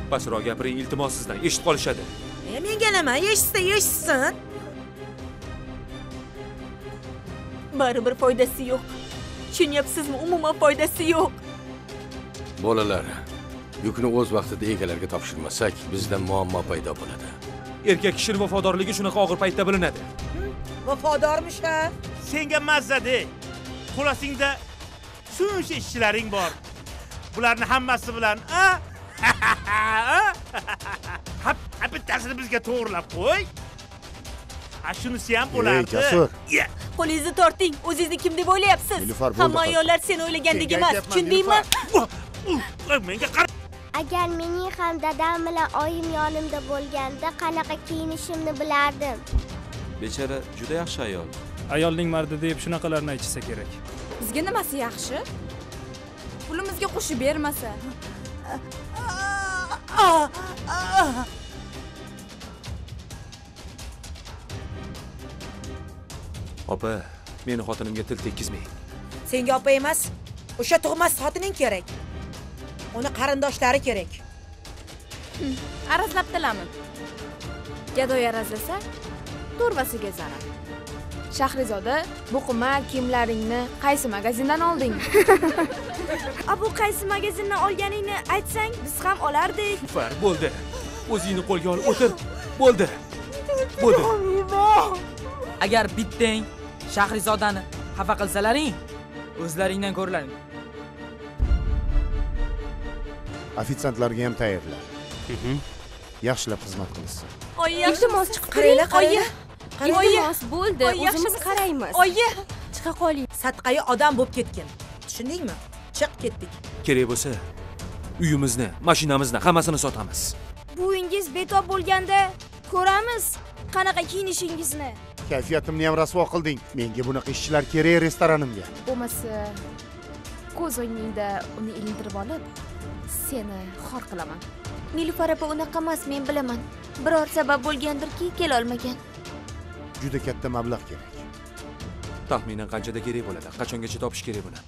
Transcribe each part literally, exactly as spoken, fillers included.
Pastroq gapiring, iltimos sizdan, eshitib qolishadi. E, menga nima, eshitsa eshitsin. Baribir foydasi yo'q. Tushunyapsizmi? Umuman foydasi yo'q. Bolalar, yukni o'z vaqtida egalariga topshirmasak, bizda muammo paydo bo'ladi. Erkak kishining vafodorligi shunaqa og'ir paytda bilinadi. Vafodormish ha? Senga mazza-de. Qo'lasingda shuncha ishchilaring bor. Bularni hammasi bilan, a? Ha, bittasini bizga to'g'rilab qo'y. Ha, shunisi ham bo'lardi. Ey, Jasur. Qo'lingizni torting. O'zingizni kim deb o'ylayapsiz? Nilufar, bo'ldi. Hamma ayollar sen o'ylagandek emas. Tushundingmi? Menga qara. Agar mening ham dadam bilan oyim yonimda bo'lganda qanaqa kiyinishimni bilardim. Bechara juda yaxshi ayol. Ayolning mardi deb shunaqalarni aytsa kerak. Bizga nimasi yaxshi? Pulimizga qo'shib bermasa. Opa, meni xotinimga til tekkizmang. Senga opa emas, o'sha tug'mas xotining kerak. Uni qarindoshlari kerak. Arazlabdilarmi? Gadoy arazlasa, to'rvasiga zarar. Shahrizoda, bu qima kiyimlaringni qaysi magazindan olding? A bu qaysi magazindan olganingni aytsang, biz ham olardik. Far, bo'ldi. O'zingni qo'lga ol, o'tir. Bo'ldi. Bo'ldi. Agar bittang Shahrizodani xafa qilsalaring, o'zlaringdan ko'rlaring. Ofitsiantlarga ham tayyorla. Yaxshilab xizmat qilsin. Oyi, iltimos chiqib turing. Oyi, Iltimos bo'ldi, o'zimiz qaraymiz. Oyi, chiqa qoling. Satqayi odam bo'lib ketgan. Tushundingmi? Chiq ketdik. Kerak bo'lsa, uyimizni, mashinamizni hammasini sotamiz. Bu uyingiz betob bo'lganda ko'ramiz qanaqa kiyinishingizni. Kayfiyatimni ham rasvo qilding. Menga bunaqa ishchilar kerak restoranimga. Bo'lmasa, ko'z o'ngingda uni ilintirib olib, seni xor qilaman. Nilufar opa unaqa emas, men bilaman. Biror sabab bo'lgandirki, kela olmagan. Juda katta mablag' kerak. Taxminan qanchada kerak bo'ladi? Qachongacha topish kerak buni?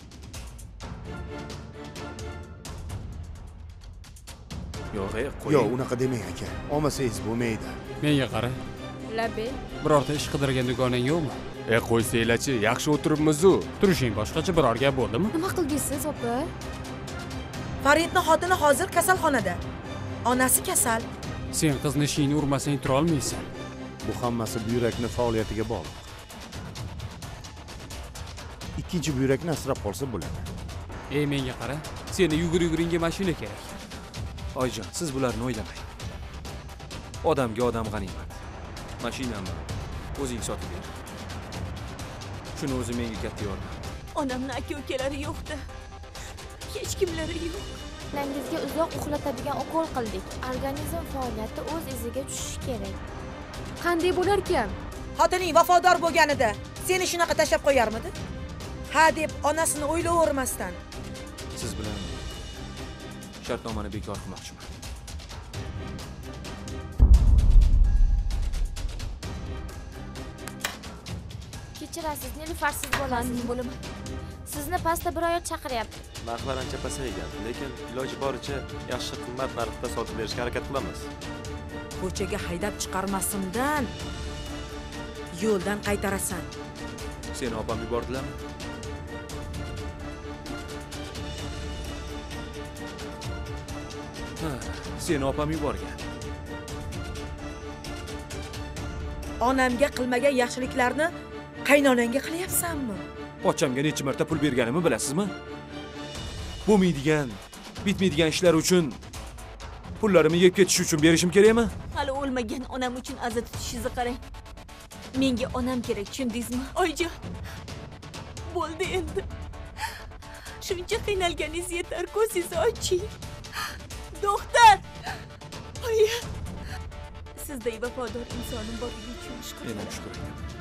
Yo'q, qo'ying. Yo'q, unaqa demang aka. Olmasangiz bo'lmaydi. Menga qara. Labe. Birorta ish qidirgan do'koning yo'qmi? E qo'ysanglar-chi, yaxshi o'tiribmiz-ku. Turishing boshqacha biror gap bo'ldimi? Nima qildingiz, opa? Faridning xotini hozir kasalxonada. Onasi kasal. Sen qizni ishingni urmasang tura olmaysan. Bu hammasi buyrakni faoliyatiga bog'liq. Ikkinchi buyrakni asrab qolsa bo'ladi. Ey, menga qara. Seni yugur-yuguringga mashina kerak. Oyjon, siz bularni o'ylamang. Odamga odam g'animat. Mashinamni o'zing sotib ber. Shuni o'zi menga katta yordam. Onamning aka-ukalari yo'qda. Hech kimlari yo'q. Onangizga uzoq uxlatadigan ukol qildik. Organizm faoliyati o'z iziga tushishi kerak. Qanday bo'lar ekan? Xotining vafodor bo'lganida seni shunaqa tashlab qo'yarmidi? Ha deb onasini o'ylavermasdan. Siz bilan shartnomani bekor qilmoqchiman. Kechirasiz, Nilufarsiz bo'lasiz. Bo'laman. Sizni pastda bir ayol chaqiryapti. Narxlar ancha pasaygan, lekin iloji boricha yaxshi qimmat narxda sotib berishga harakat qilamiz. Ko'chaga haydab chiqarmasimdan yo'ldan qaytarasan. Seni opam yubordilarmi? Ha, seni opam yuborgan. Onamga qilmagan yaxshiliklarni qaynonangga qilyapsanmi? Pochchamga necha marta pul berganimni bilasizmi? Bo'lmaydigan, bitmaydigan ishlar uchun pullarimni yeb ketish uchun berishim kerakmi? Hali o'lmagan onam uchun azat tutishingizni qarang. Menga onam kerak, tushundingizmi? Oyijon. Bo'ldi endi. Shuncha qiynalganingiz yetar, ko'zingizni oching. Doktor! Oyi. Sizday vafodor insonim borligi uchun shukr. Men ham shukr etaman.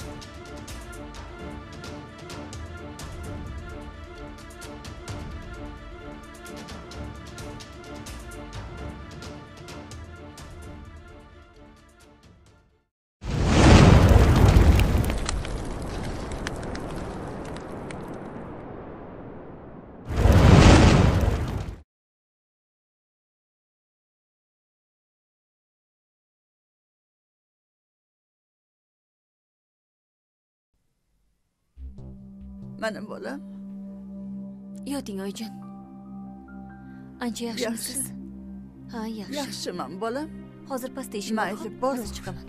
Mana bolam. Yoting oyijon. Ancha yaxshimisiz? Ha, yaxshi. Yaxshiman bolam. Hozir pastda ishim bor. Mayli, bor. Hozir chiqaman.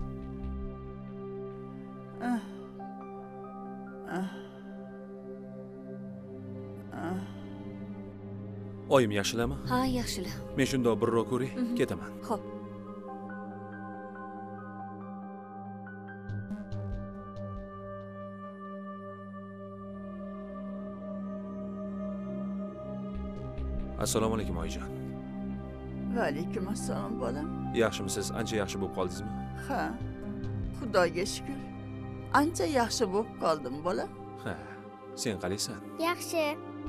Ah. Ah. Ah. Oyim yaxshilami? Ha, yaxshilar. Men shundoq birroq ko'ray, ketaman. Xo'p. Assalomu alaykum oyijon. Va alaykum assalom bolam. Yaxshimisiz? Ancha yaxshi bo'lib qoldingizmi? Ha. Xudoga shukr. Ancha yaxshi bo'lib qoldim bolam. Ha. Sen qalaysan? Yaxshi.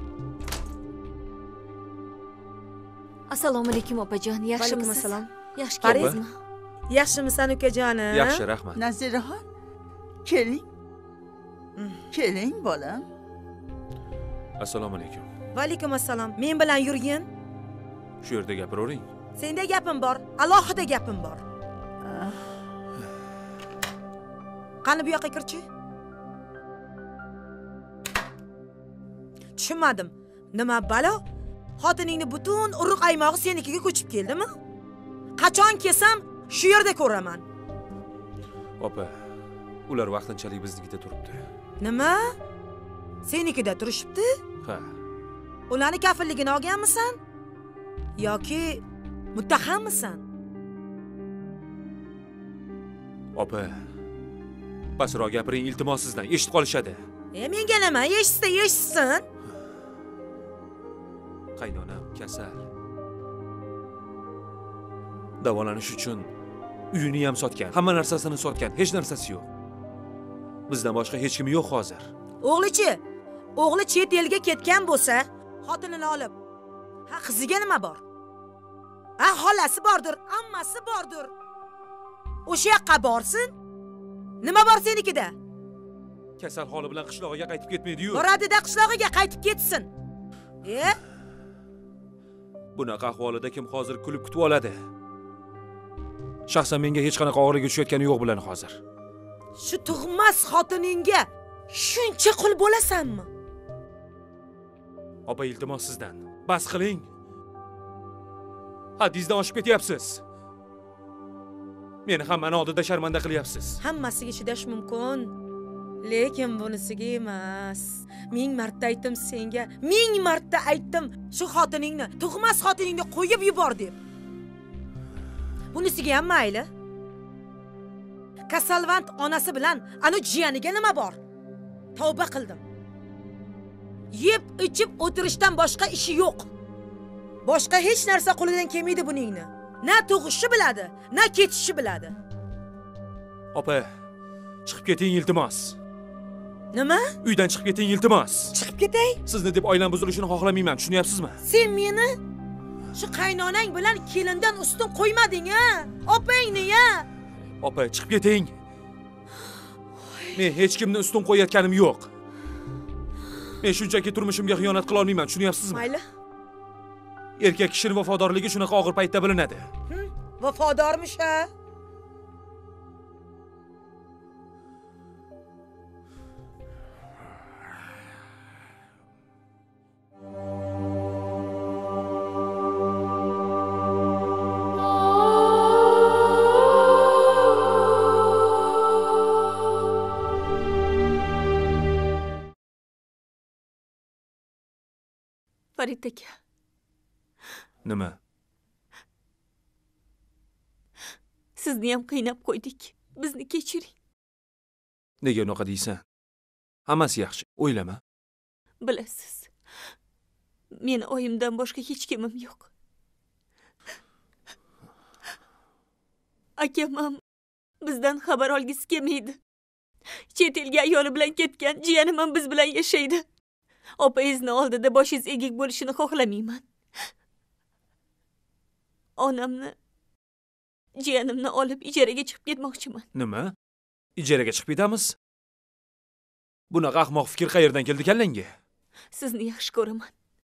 Assalomu alaykum opajon. Yaxshimisiz? Alaykum assalom. Yaxshi keldingizmi? Yaxshimisan ukajonim? Yaxshi, rahmat. Naziraxon, keling. Keling bolam. Assalomu alaykum. Va alaykum assalom. Men bilan yurgin. Shu yerda gapiravering. Senda gapim bor, alohida gapim bor. Qani bu yoqqa kirchi? Tushunmadim. Nima balo? Xotiningni butun urug' aymog'i senikiga ko'chib keldimi? Qachon kelsam, shu yerda ko'raman. Opa, ular vaqtinchalik biznikida turibdi. Nima? Senikida turishibdi? Ha. Ularni kafilligini olganmisan? Yoki muttahammisan? Opa, pastroq gapiring, iltimos sizdan, eshitib qolishadi. E menga nima? Eshitsa eshitsin. Qaynonam kasal. Davolanish uchun uyini ham sotgan, hamma narsasini sotgan, hech narsasi yo'q. Bizdan boshqa hech kim yo'q hozir. O'g'lichi? O'g'li chet elga ketgan bo'lsa, xotinini olib, ha qiziga nima bor? Ha xolasi bordir, ammasi bordir. O'sha yoqqa borsin. Nima bor senikida? Kasal holi bilan qishlog'iga qaytib ketmaydi-yu. Boradida qishlog'iga qaytib ketsin. E? Bunaqa ahvolida kim hozir kulib kutib oladi? Shaxsan menga hech qanaqa og'riqga tushayotgani yo'q bularni hozir. Shu tug'mas xotiningga shuncha qul bo'lasanmi? Opa, iltimos sizdan. Bas qiling. Haddingizdan oshib ketyapsiz. Meni hammani oldida sharmanda qilyapsiz. Hammasiga chidash mumkin, lekin bunisiga emas. Ming marta aytdim senga, ming marta aytdim shu xotiningni, tug'mas xotiningni qo'yib yubor deb. Bunisiga ham mayli. Kasalvand onasi bilan ana jiyaniga nima bor? Tavba qildim. Yeb, ichib o'tirishdan boshqa ishi yo'q. Boshqa hech narsa qo'lidan kelmaydi buningni. Na tug'ishni biladi, na ketishni biladi. Opa, chiqib keting iltimos. Nima? Uydan chiqib keting iltimos. Chiqib ketay? Sizni deb oilam buzilishini xohlamayman, tushunyapsizmi? Sen meni shu qaynonang bilan kelindan ustun qo'ymading-a? Opangni-ya. Opa, chiqib keting. Men hech kimni ustun qo'yayotganim yo'q. Men shunchaki turmushimga xiyonat qila olmayman, tushunyapsizmi? Mayli. Erkak kishining vafodorligi shunaqa og'ir paytda bilinadi. Vafodormish-a? Farid aka. Nima? Sizni ham qiynab qo'ydik. Bizni kechiring. Nega unaqa deysan? Hammasi yaxshi, o'ylama. Bilasiz. Meni oyimdan boshqa hech kimim yo'q. Akam ham bizdan xabar olgisi kelmaydi. Chet elga ayoli bilan ketgan, jiyanim ham biz bilan yashaydi. Opangizning oldida boshingiz egik bo'lishini xohlamayman. Onamni, jiyanimni olib ijaraga chiqib ketmoqchiman. Nima? Ijaraga chiqib ketamiz? Bunaqa ahmoq fikr qayerdan keldi kallangga? Sizni yaxshi ko'raman.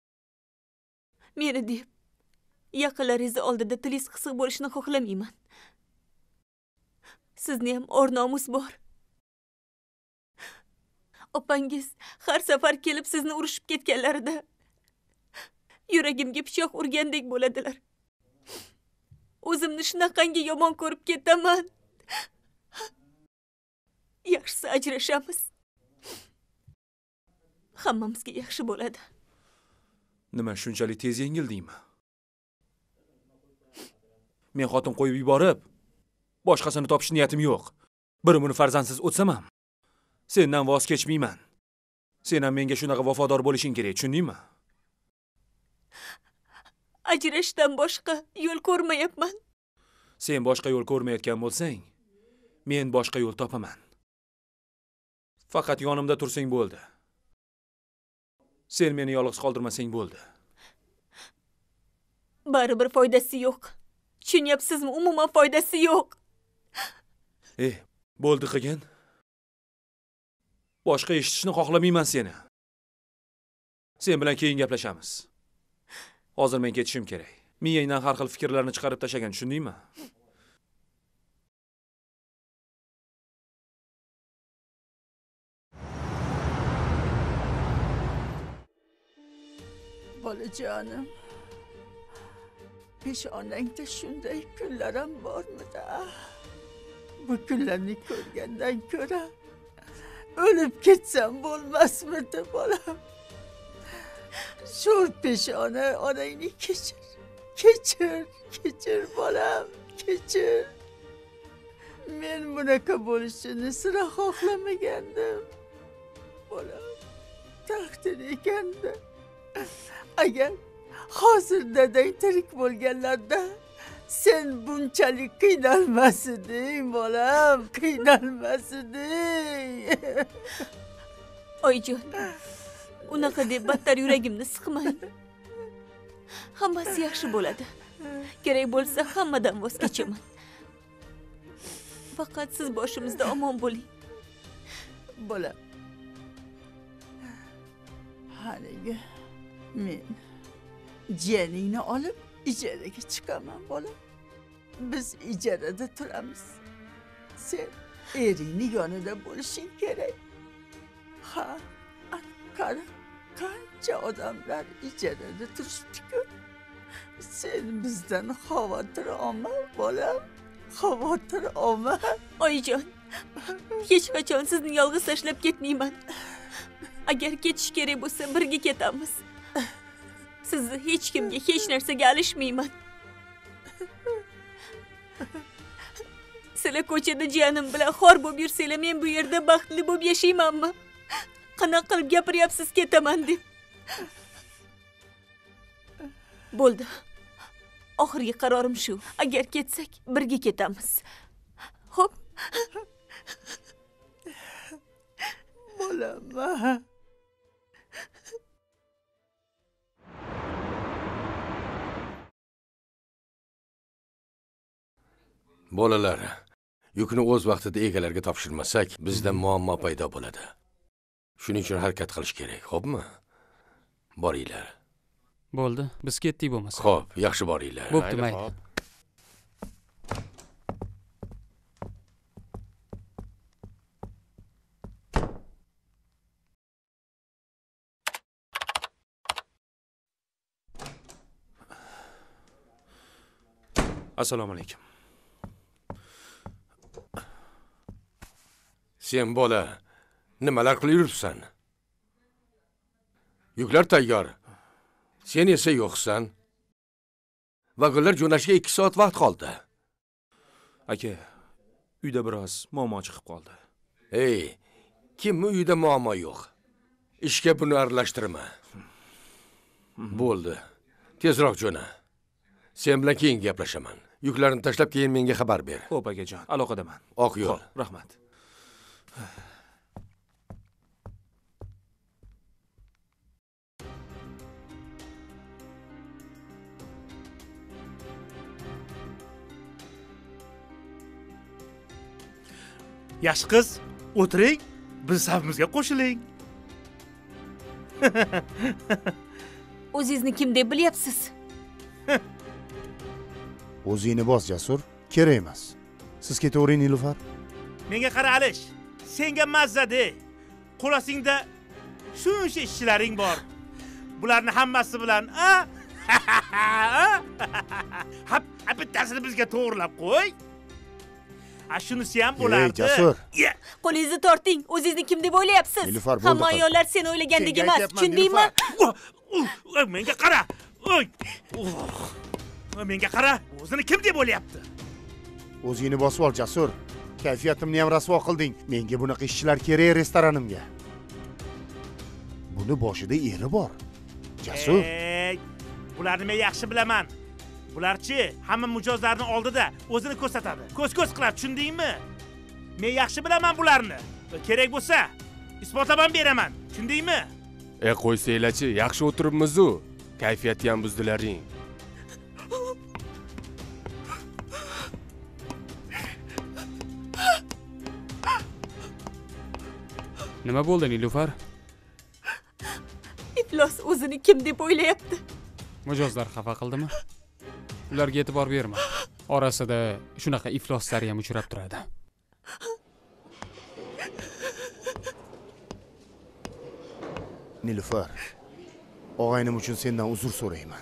Meni deb yaqinlaringiz oldida tilingiz qisiq bo'lishini xohlamayman. Sizni ham or-nomus bor. Opangiz har safar kelib sizni urishib ketganlarida yuragimga pichoq urgandek bo'ladilar. O'zimni shunaqangi yomon ko'rib ketaman. Yaxshisi ajrashamiz. Hammamizga yaxshi bo'ladi. Nima shunchalik tez yengildingmi? Men xotin qo'yib yuborib, boshqasini topish niyatim yo'q. Bir buni farzandsiz o'tsam ham sendan voz kechmayman. Sen ham menga shunaqa vafodor bo'lishing kerak, tushundingmi? Ajrashdan boshqa yo'l ko'rmayapman. Sen boshqa yo'l ko'rmayotgan bo'lsang, men boshqa yo'l topaman. Faqat yonimda tursang bo'ldi. Sen meni yolg'iz qoldirmasang bo'ldi. Baribir foydasi yo'q. Tushunyapsizmi? Umuman foydasi yo'q. Eh, bo'ldi qilgin. Boshqa eshitishni xohlamayman seni. Sen bilan keyin gaplashamiz. Hozir men ketishim kerak. Miyangdan har xil fikrlarni chiqarib tashagan, tushundingmi? Bolajonim, peshonangda shunday kunlar ham bormidi? Bu kunlarni ko'rgandan ko'ra o'lib ketsam bo'lmasmidi bolam? Sho'r peshona, onangni kechir. Kechir, kechir bolam, kechir. Men bunaqa bo'lishini sira xohlamagandim. Bolam, taqdir ekanda. Agar hozir dadang tirik bo'lganlarda sen bunchalik qiynalmas eding bolam, qiynalmas eding. Oyijon, unaqa deb battar yuragimni siqmang. Hammasi yaxshi bo'ladi. Kerak bo'lsa hammadan voz kechaman. Faqat siz boshimizda omon bo'ling. Bolam. Haliga men jiyaningni olib ijaraga chiqaman bolam. Biz ijarada turamiz. Sen eringni yonida bo'lishing kerak. Ha, qara, qancha odamlar ijarada turishdi-ku. Sen bizdan xavotir olma bolam. Xavotir olma. Oyijon, hech qachon sizni yolg'iz tashlab ketmayman. Agar ketish kerak bo'lsa birga ketamiz. Sizni hech kimga, hech narsaga alishmayman. Sizlar ko'chada jiyanim bilan xor bo'lib yursanglar, men bu yerda baxtli bo'lib yashaymanmi? Qanaqa qilib gapiryapsiz ketaman deb? Bo'ldi. Oxirgi qarorim shu. Agar ketsak, birga ketamiz. Xo'p. Bolam. Bolalar, yukni o'z vaqtida egalariga topshirmasak, bizda muammo paydo bo'ladi. Shuning uchun harakat qilish kerak, xo'pmi? Boringlar. Bo'ldi, biz ketdik bo'lmasa. Xo'p, yaxshi boringlar. Bo'pti, mayli. Assalomu alaykum. Sen bola, nimalar qilib yuribsan? Yuklar tayyor. Sen esa yo'qsan. Vagonlar jo'nashga ikki soat vaqt qoldi. Aka, uyda biroz muammo chiqib qoldi. Ey, kimmi uyda muammo yo'q? Ishga buni aralashtirma. Bo'ldi. Tezroq jo'na. Sen bilan keyin gaplashaman. Yuklarni tashlab keyin menga xabar ber. Xo'p, akajon, aloqadaman. Oq yo'l. Rahmat. Yosh qiz, o'tiring, biz safimizga qo'shiling. O'zingizni kim deb bilyapsiz? O'zingni bos, Jasur. Kerak emas. Siz ketavering, Nilufar. Menga qara Alish, senga mazza-de. Qo'lasingda shuncha ishlaring bor. Bularni hammasi bilan, a? Hap, bittasini bizga to'g'rilab qo'y. A shunisi ham bo'lardi. Ey, Jasur. Qo'lingizni torting. O'zingizni kim deb o'ylayapsiz? Nilufar, bo'ldi. Hamma ayollar sen o'ylagandek emas. Tushundingmi? Menga qara. Oy. Menga qara. O'zini kim deb o'ylayapti? O'zingni bosib ol, Jasur. Kayfiyatimni ham rasvo qilding. Menga bunaqa ishchilar kerak restoranimga. Buni boshida eri bor. Jasur. Ey, bularni men yaxshi bilaman. Bularchi hamma mijozlarni oldida o'zini ko'rsatadi. Ko'z-ko'z qiladi, tushundingmi? Men yaxshi bilaman bularni. Kerak bo'lsa, isbotlab ham beraman. Tushundingmi? E qo'ysanglar-chi, yaxshi o'tiribmiz-ku. Kayfiyatni ham buzdilaring. Nima bo'ldi, Nilufar? Iflos o'zini kim deb o'ylayapti? Mijozlar xafa qildimi? Ularga e'tibor berma. Orasida shunaqa ifloslar ham uchrab turadi. Nilufar, og'aynim uchun sendan uzr so'rayman.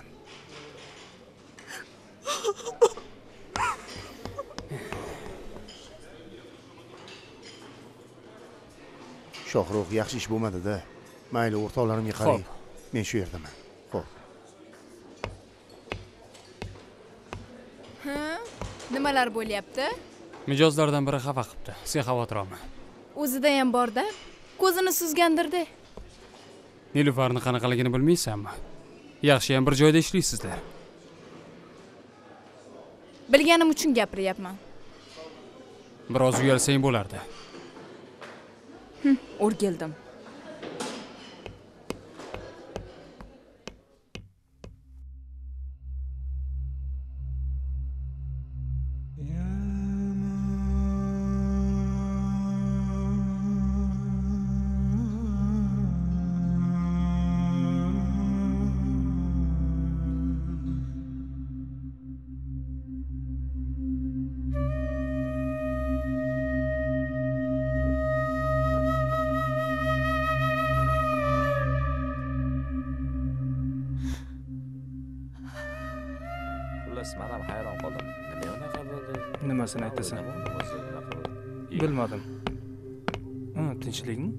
Shohruh, yaxshi ish bo'lmadi-da. Mayli, o'rtoqlarimga qarang. Men shu yerdaman. Xo'p. Ha? Nimalar bo'lyapti? Mijozlardan biri xafa qilibdi. Sen xavotir olma. O'zida ham bor-da. Ko'zini suzgandirdi. Nilufarni qanaqaligini bilmaysanmi? Yaxshi ham bir joyda ishlaysizlar. Bilganim uchun gapiryapman. Biroz uyalsang bo'lardi. O'rgildim. Men ham hayron qoldim. Nima unaqa bo'ldi? Nimasini aytasan? Bilmadim. Ha, tinchlikmi?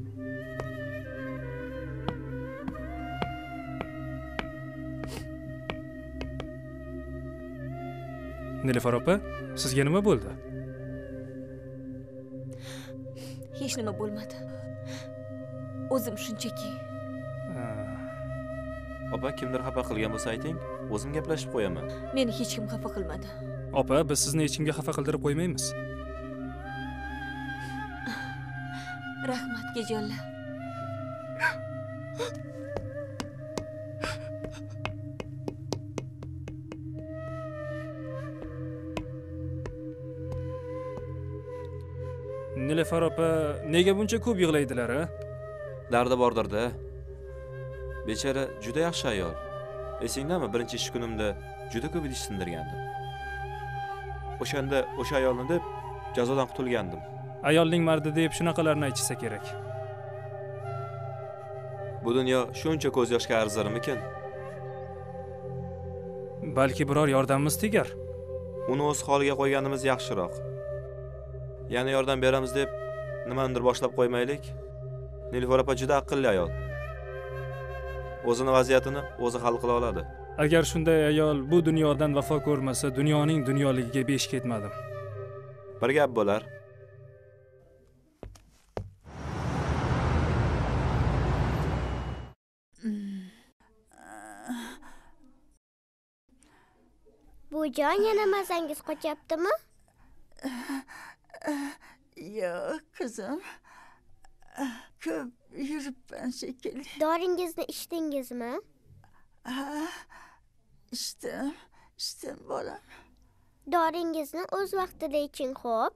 Nilufar opa, sizga nima bo'ldi? Hech nima bo'lmadi. O'zim shunchaki. Opa, kimdir xafa qilgan bo'lsa ayting, o'zim gaplashib qo'yaman. Meni hech kim xafa qilmadi. Opa, biz sizni hech kimga xafa qildirib qo'ymaymiz. Rahmat, Gejonlar. Nilufar opa, nega buncha ko'p yig'laydilar, ha? Dardi bordir-da. Bechara juda yaxshi ayol. Esingdami, birinchi ish kunimda juda ko'p idish sindirgandim. O'shanda o'sha ayolni deb jazodan qutulgandim. Ayolning mardi deb shunaqalarni aytsa kerak. Bu dunyo shuncha ko'z yoshga arzirmikin? Balki biror yordamimiz tegar. Uni o'z holiga qo'yganimiz yaxshiroq. Yana yordam beramiz deb nimandir boshlab qo'ymaylik. Nilufar opa juda aqlli ayol. O'zini vaziyatini o'zi hal qila oladi. Agar shunday ayol bu dunyodan vafo ko'rmasa, dunyoning dunyoligiga besh ketmadim. Bir gap bo'lar. Bu jon yana mazangiz qochyaptimi? Yo'q, qizim. Ko'p yuribman shekilli. Doringizni ichdingizmi? Ha, ichdim, ichdim bolam. Doringizni o'z vaqtida iching, xo'p?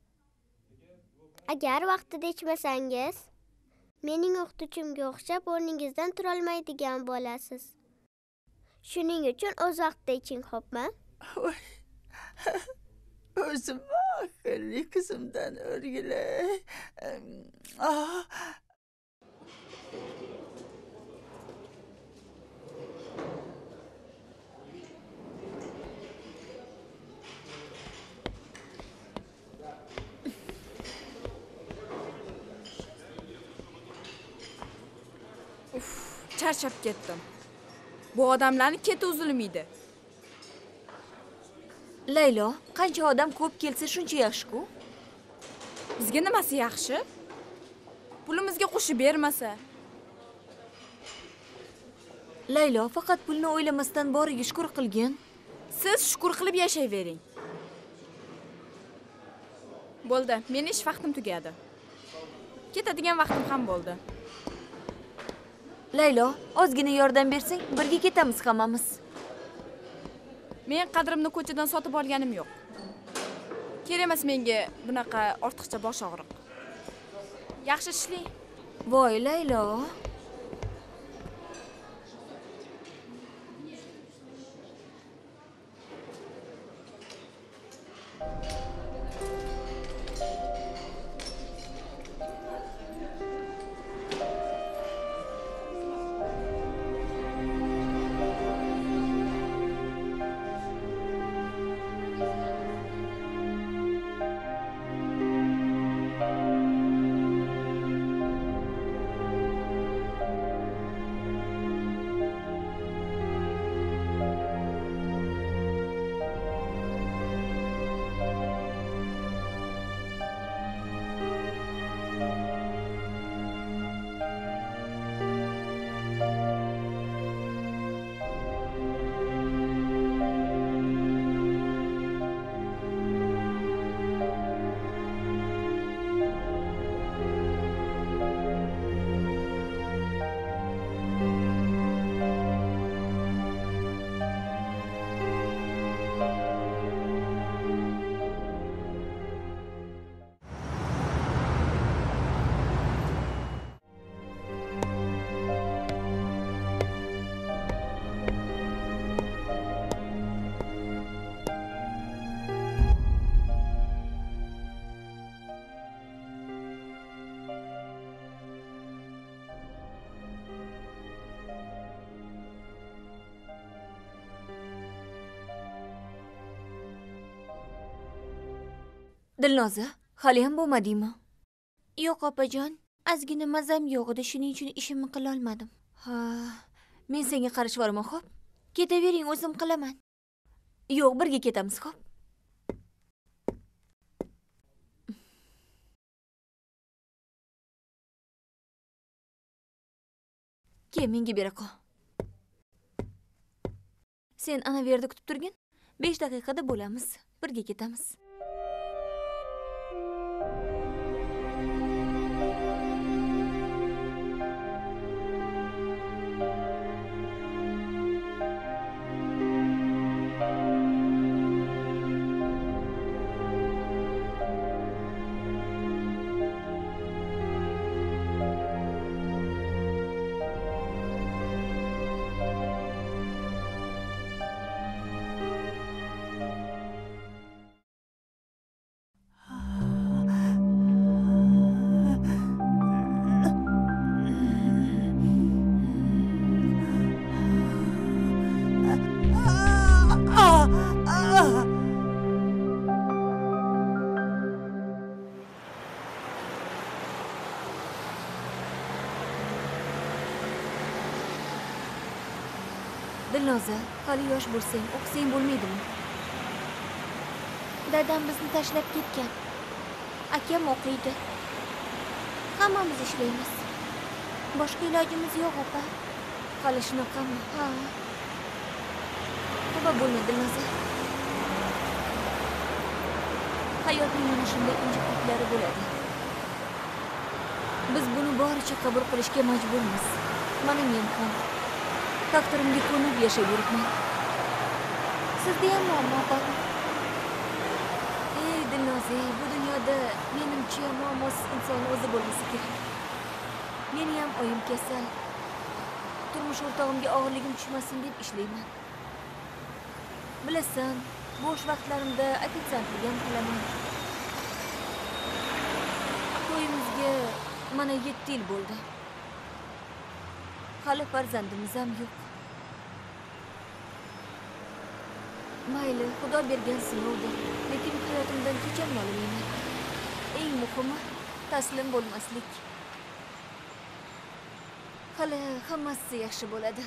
Agar vaqtida ichmasangiz, mening o'qituvchimga o'xshab o'rningizdan tura olmaydigan bo'lasiz. Shuning uchun o'z vaqtida iching, xo'pmi? Voy. O'zim aqlli qizimdan o'rgilay. Ah, charchab ketdim. Bu odamlarning keti uzilmaydi. Laylo, qancha odam ko'p kelsa shuncha yaxshi-ku. Bizga nimasi yaxshi? Pulimizga qo'shib bermasa. Laylo, faqat pulni o'ylamasdan boriga shukr qilgin. Siz shukr qilib yashayvering. Bo'ldi, meni ish vaqtim tugadi. Ketadigan vaqtim ham bo'ldi. Laylo, ozgina yordam bersang, birga ketamiz hammamiz. Men qadrimni ko'chadan sotib olganim yo'q. Kerak emas menga bunaqa ortiqcha bosh og'riq. Yaxshi ishlang. Voy Laylo. Dilnoza, hali ham bo'lmadingmi? Yo'q opajon, ozgina mazam yo'q edi, shuning uchun ishimni qila olmadim. Ha, men senga qarashvorman, xo'p? Ketavering, o'zim qilaman. Yo'q, birga ketamiz, xo'p? Kel, menga bera qol. Sen ana bu yerda kutib turgin. besh daqiqada bo'lamiz. Birga ketamiz. Dilnoza, hali yosh bo'lsang, o'qisang bo'lmaydimi? Dadam bizni tashlab ketgan. Akam o'qiydi. Hammamiz ishlaymiz. Boshqa ilojimiz yo'q, opa. Hali shunaqami? Ha. Xafa bo'lma, Dilnoza. Hayotning mana shunday injiqliklari bo'ladi. Biz buni boricha qabul qilishga majburmiz. Mana men ham taqdirimga ko'nib yashab yuribman. Sizda ham muammo bormi? Ey Dilnoza, bu dunyoda menimcha muammosiz inson o'zi bo'lmasa kerak. Meni ham oyim kasal. Turmush o'rtog'imga og'irligim tushmasin deb ishlayman. Bilasan, bo'sh vaqtlarimda ofitsiantlik ham qilaman. To'yimizga mana yetti yil bo'ldi. Hali farzandimiz ham yo'q. Mayli, Xudo bergan sinovdir, lekin hayotimdan hech ham nolimayman. Eng muhimi taslim bo'lmaslik. Hali hammasi yaxshi bo'ladi.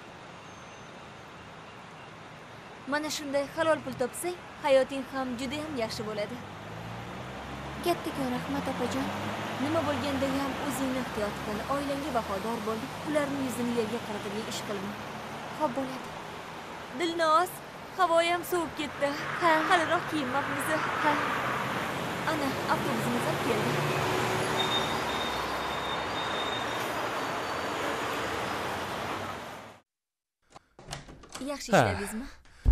Mana shunday halol pul topsang, hayoting ham juda ham yaxshi bo'ladi. Kattakon rahmat opajon. Nima bo'lganda ham o'zingni ehtiyot qil, oilangga vafodor bo'l, ularning yuzini yerga qaratadigan ish qilma. Xo'p bo'ladi. Dilnoz, havo ham sovib ketdi. Ha, haliroq kiyinmabmiz. Ha. Ana, avtobusimiz ham keldi. Yaxshi ishladingizmi?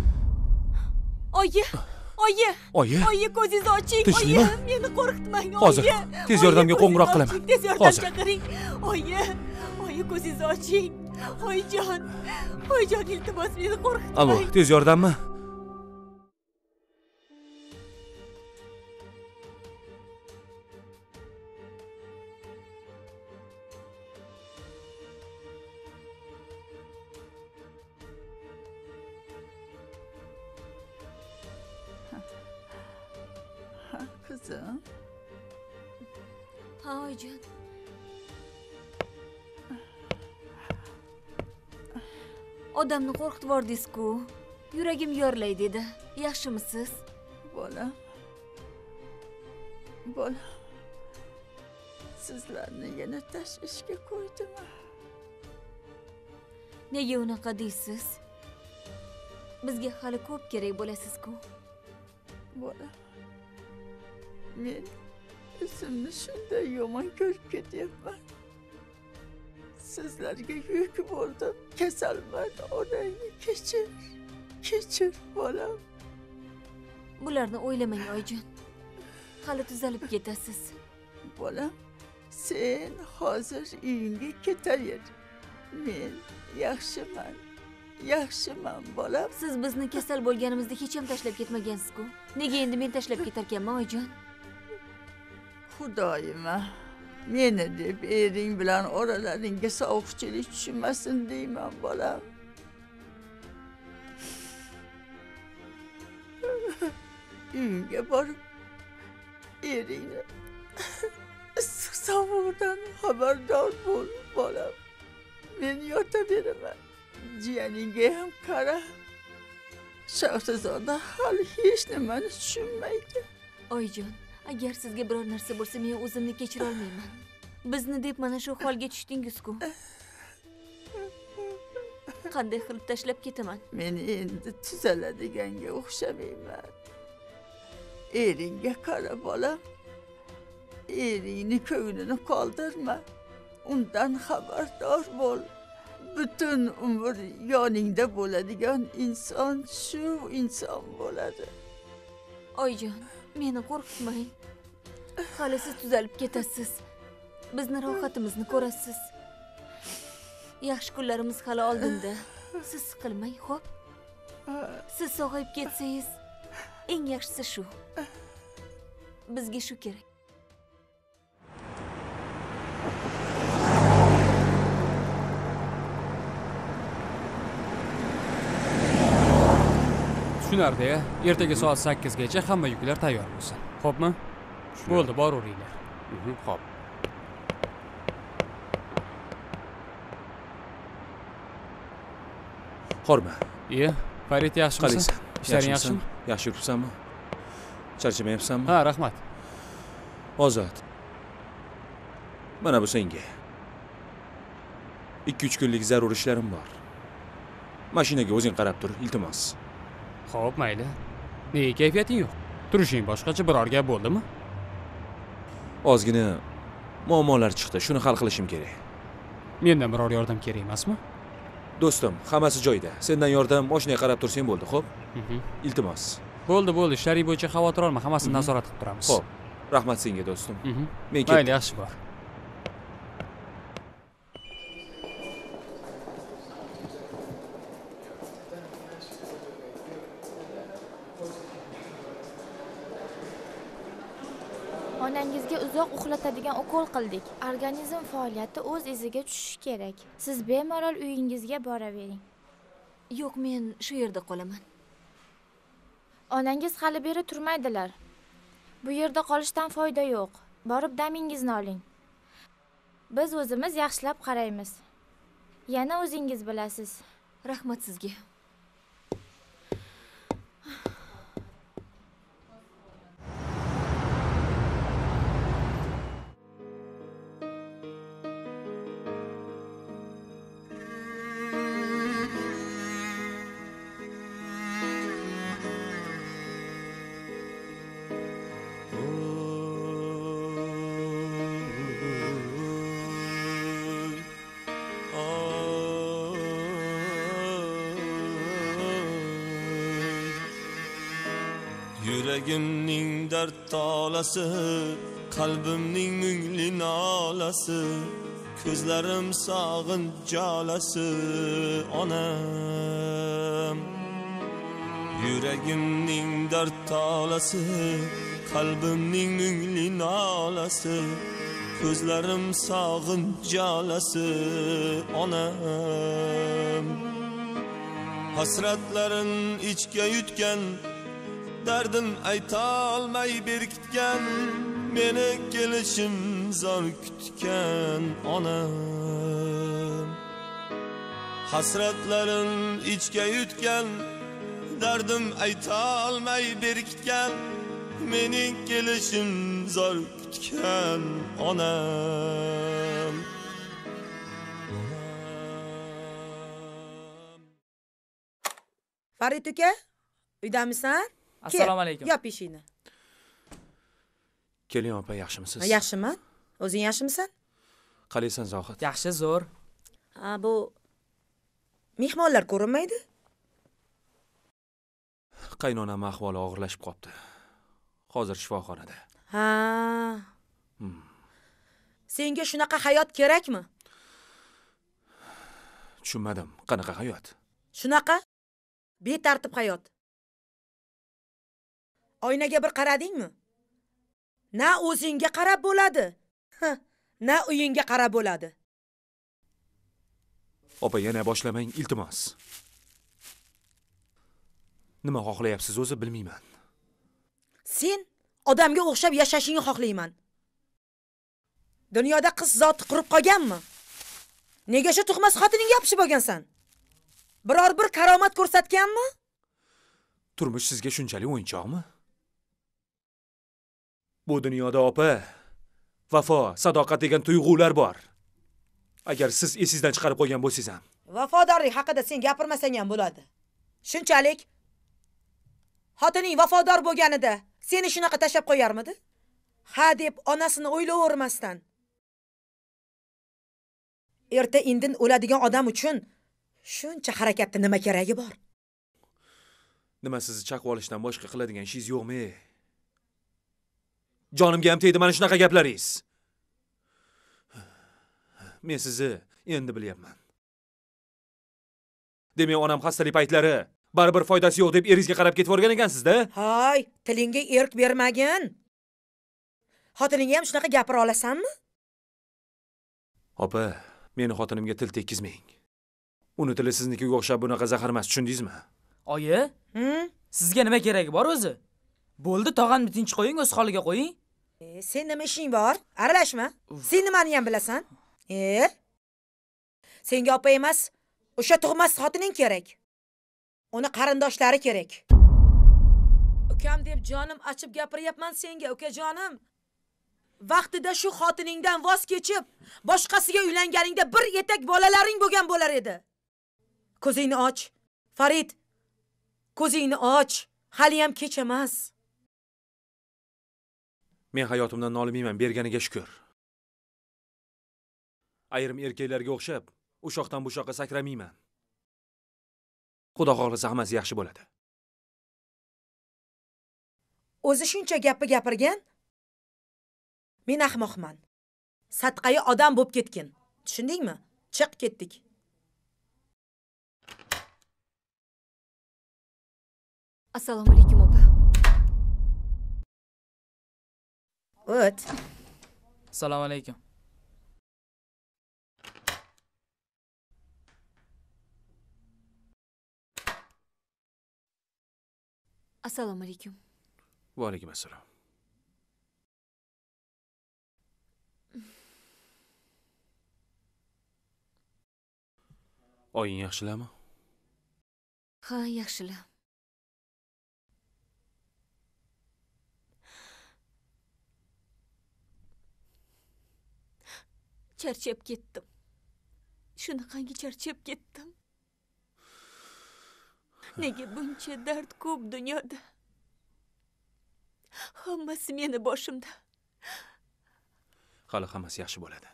Oyi! Oyi! Oyi! Oyi, ko'zingizni oching. Oyi, meni qo'rqitmang. Hozir tez yordamga qo'ng'iroq qilaman. Tez yordam chaqiring. Oyi! Oyi, ko'zingizni oching. Oyijon! Oyijon, iltimos meni qo'rqitmang. Alo, tez yordammi? Kızım. Ha, oyijon. Odamni qo'rqitib yubordingiz-ku. Yuragim yorlay dedi. Yaxshimisiz? Bolam. Bolam. Sizlarni yana tashvishga qo'ydim. Nega unaqa deysiz? Bizga hali ko'p kerak bo'lasiz-ku. Bolam. Men o'zimni shunday yomon ko'rib ketyapman. Sizlarga yuk bo'ldim. Kasalman, onangni kechir. Kechir bolam. Bularni o'ylamang oyijon. Hali tuzalib ketasiz. Bolam, sen hozir uyingga ketaver. Men yaxshiman. Yaxshiman bolam. Siz bizni kasal bo'lganimizda hech ham tashlab ketmagansiz-ku. Nega endi men tashlab ketar ekanman oyijon? Xudoyima, meni deb ering bilan oralaringga sovuqchilik tushmasin deyman bolam. Uyingga borib eringni issiq sovug'idan xabardor bo'l bolam. Men yotaveraman. Jiyaningga ham qara. Shahzoda hali hech nimani tushunmaydi. Oyijon, agar sizga biror narsa bo'lsa, men o'zimni kechira olmayman. Bizni deb mana shu holga tushdingiz-ku. Qanday qilib tashlab ketaman? Men endi tuzadiganga o'xshamayman. Eringga qara bolam. Eringni ko'nglini qoldirma. Undan xabardor bo'l. Butun umr yoningda bo'ladigan inson shu inson bo'ladi. Oyijon, meni qo'rqitmang. Hali siz tuzalib ketasiz. Bizni rohatimizni ko'rasiz. Yaxshi kunlarimiz hali oldinda. Siz siqilmang, xo'p? Siz sog'ayib ketsangiz, eng yaxshisi shu. Bizga shu kerak. Tushunardi-ya. Ertaga soat sakkizgacha hamma yuklar tayyor bo'lsin. Xo'pmi? Bo'ldi, boraveringlar. Xo'p. Horma. Iye, Farid yaxshimisan? Qalaysan? Ishlaring yaxshimi? Yaxshi yuribsanmi? Charchamayapsanmi? Ha, rahmat. Ozod. Mana bu senga. ikki uch kunlik zarur ishlarim bor. Mashinaga o'zing qarab tur, iltimos. Xo'p, mayli. Nega kayfiyating yo'q? Turishing boshqacha biror gap bo'ldimi? Ozgina muammolar chiqdi, shuni hal qilishim kerak. Mendan biror yordam kerak emasmi? Do'stim, hammasi joyida. Sendan yordam mashinaga qarab tursang bo'ldi, xo'p? Iltimos. Bo'ldi, bo'ldi. Ishlaring bo'yicha xavotir olma, hammasini nazorat qilib turamiz. Xo'p. Rahmat senga, do'stim. Men ketdim. Mayli, yaxshi bor. Onangizga uzoq uxlatadigan ukol qildik. Organizm faoliyati o'z iziga tushishi kerak. Siz bemalol uyingizga boravering. Yo'q, men shu yerda qolaman. Onangiz hali beri turmaydilar. Bu yerda qolishdan foyda yo'q. Borib damingizni oling. Biz o'zimiz yaxshilab qaraymiz. Yana o'zingiz bilasiz. Rahmat sizga. Yuragimning dard tolasi, qalbimning mungli nolasi, ko'zlarim sog'inch jalasi onam. Yuragimning dard tolasi, qalbimning mungli nolasi, ko'zlarim sog'inch jalasi onam. Hasratlarin ichga yutgan, dardim aytolmay berkitgan, meni kelishim zor kutgan onam. Hasratlarim ichga yutgan, dardim aytolmay berkitgan, meni kelishim zor kutgan onam. Farid uka, uydamisan? Assalomu alaykum. Yop eshikni. Keling opa, yaxshimisiz? Yaxshiman. O'zing yaxshimisan? Qalaysan Zohid? Yaxshi, zo'r. Ha, bu mehmonlar ko'rinmaydi. Qaynonam ahvoli og'irlashib qopti. Hozir shifoxonada. Ha. Hmm. Senga shunaqa hayot kerakmi? Tushunmadim. Qanaqa hayot? Shunaqa betartib hayot. Oynaga bir qaradingmi? Na o'zingga qarab bo'ladi, na uyingga qarab bo'ladi. Opa, yana boshlamang, iltimos. Nima xohlayapsiz o'zi bilmayman. Sen odamga o'xshab yashashingni xohlayman. Dunyoda qiz zoti qurib qolganmi? Nega shu tug'mas xotiningga yopishib olgansan? Biror bir karomat ko'rsatganmi? Turmush sizga shunchalik o'yinchoqmi? Bu dunyoda opa, vafo, sadoqat degan tuyg'ular bor. Agar siz esingizdan chiqarib qo'ygan bo'lsangiz ham. Vafodorlik haqida sen gapirmasang ham bo'ladi. Shunchalik xotining vafodor bo'lganida seni shunaqa tashab qo'yarmidi? Ha deb onasini o'ylayvermasdan. Erta indin o'ladigan odam uchun shuncha harakatda nima keragi bor? Nima sizni chaqib olishdan boshqa qiladigan ishingiz yo'qmi? Jonimga ham tegdi mana shunaqa gaplaringiz. Men sizni endi bilyapman. Demak, onam xastalik paytlari baribir foydasi yo'q deb eringizga qarab ketib o'rgan ekansizda? Hay, tilingga erk bermagin. Xotiningga ham shunaqa gapira olasanmi? Opa, meni xotinimga til tekkizmang. Uni tili siznikiga o'xshab bunaqa zahar emas, tushundingizmi? Oyi, sizga nima keragi bor o'zi? Bo'ldi, tog'amni tinch qo'ying, o'z holiga qo'ying. E, sen nima ishing bor? Aralashma. Sen nimani ham bilasan? E? Senga opa emas, o'sha tug'mas xotining kerak. Uni qarindoshlari kerak. Ukam deb jonim achib gapiryapman senga, ukajonim. Vaqtida shu xotiningdan voz kechib, boshqasiga uylanganingda bir etak bolalaring bo'lgan bo'lar edi. Ko'zingni och, Farid. Ko'zingni och. Hali ham kech emas. Men hayotimdan nolimayman, berganiga shukr. Ayrim erkaklarga o'xshab, o'sha yoqdan bu yoqqa sakramayman. Xudo xohlasa hammasi yaxshi bo'ladi. O'zi shuncha gapni gapirgan. Men ahmoqman. Satqayi odam bo'lib ketgin. Tushundingmi? Chiq ketdik. Assalomu alaykum opa. O't. Assalomu alaykum. Assalomu alaykum. Va alaykum assalom. Oying yaxshilami? Ha, yaxshilar. Charchab ketdim. Shunaqangi charchab ketdim. Nega buncha dard ko'p dunyoda? Hammasi meni boshimda. Hali hammasi yaxshi bo'ladi.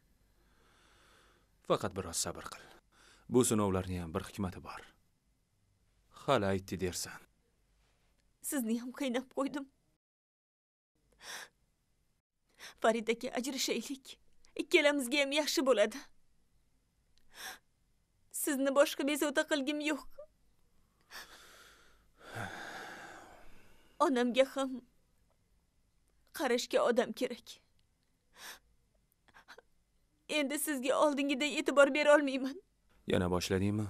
Faqat biroz sabr qil. Bu sinovlarning ham bir hikmati bor. Hali aytdi dersan. Sizni ham qiynab qo'ydim. Farid aka, ajrashaylik. Ikkalamizga ham yaxshi bo'ladi. Sizni boshqa bezovta qilgim yo'q. Onamga ham qarashga odam kerak. Endi sizga oldingiday e'tibor bera olmayman. Yana boshladingmi?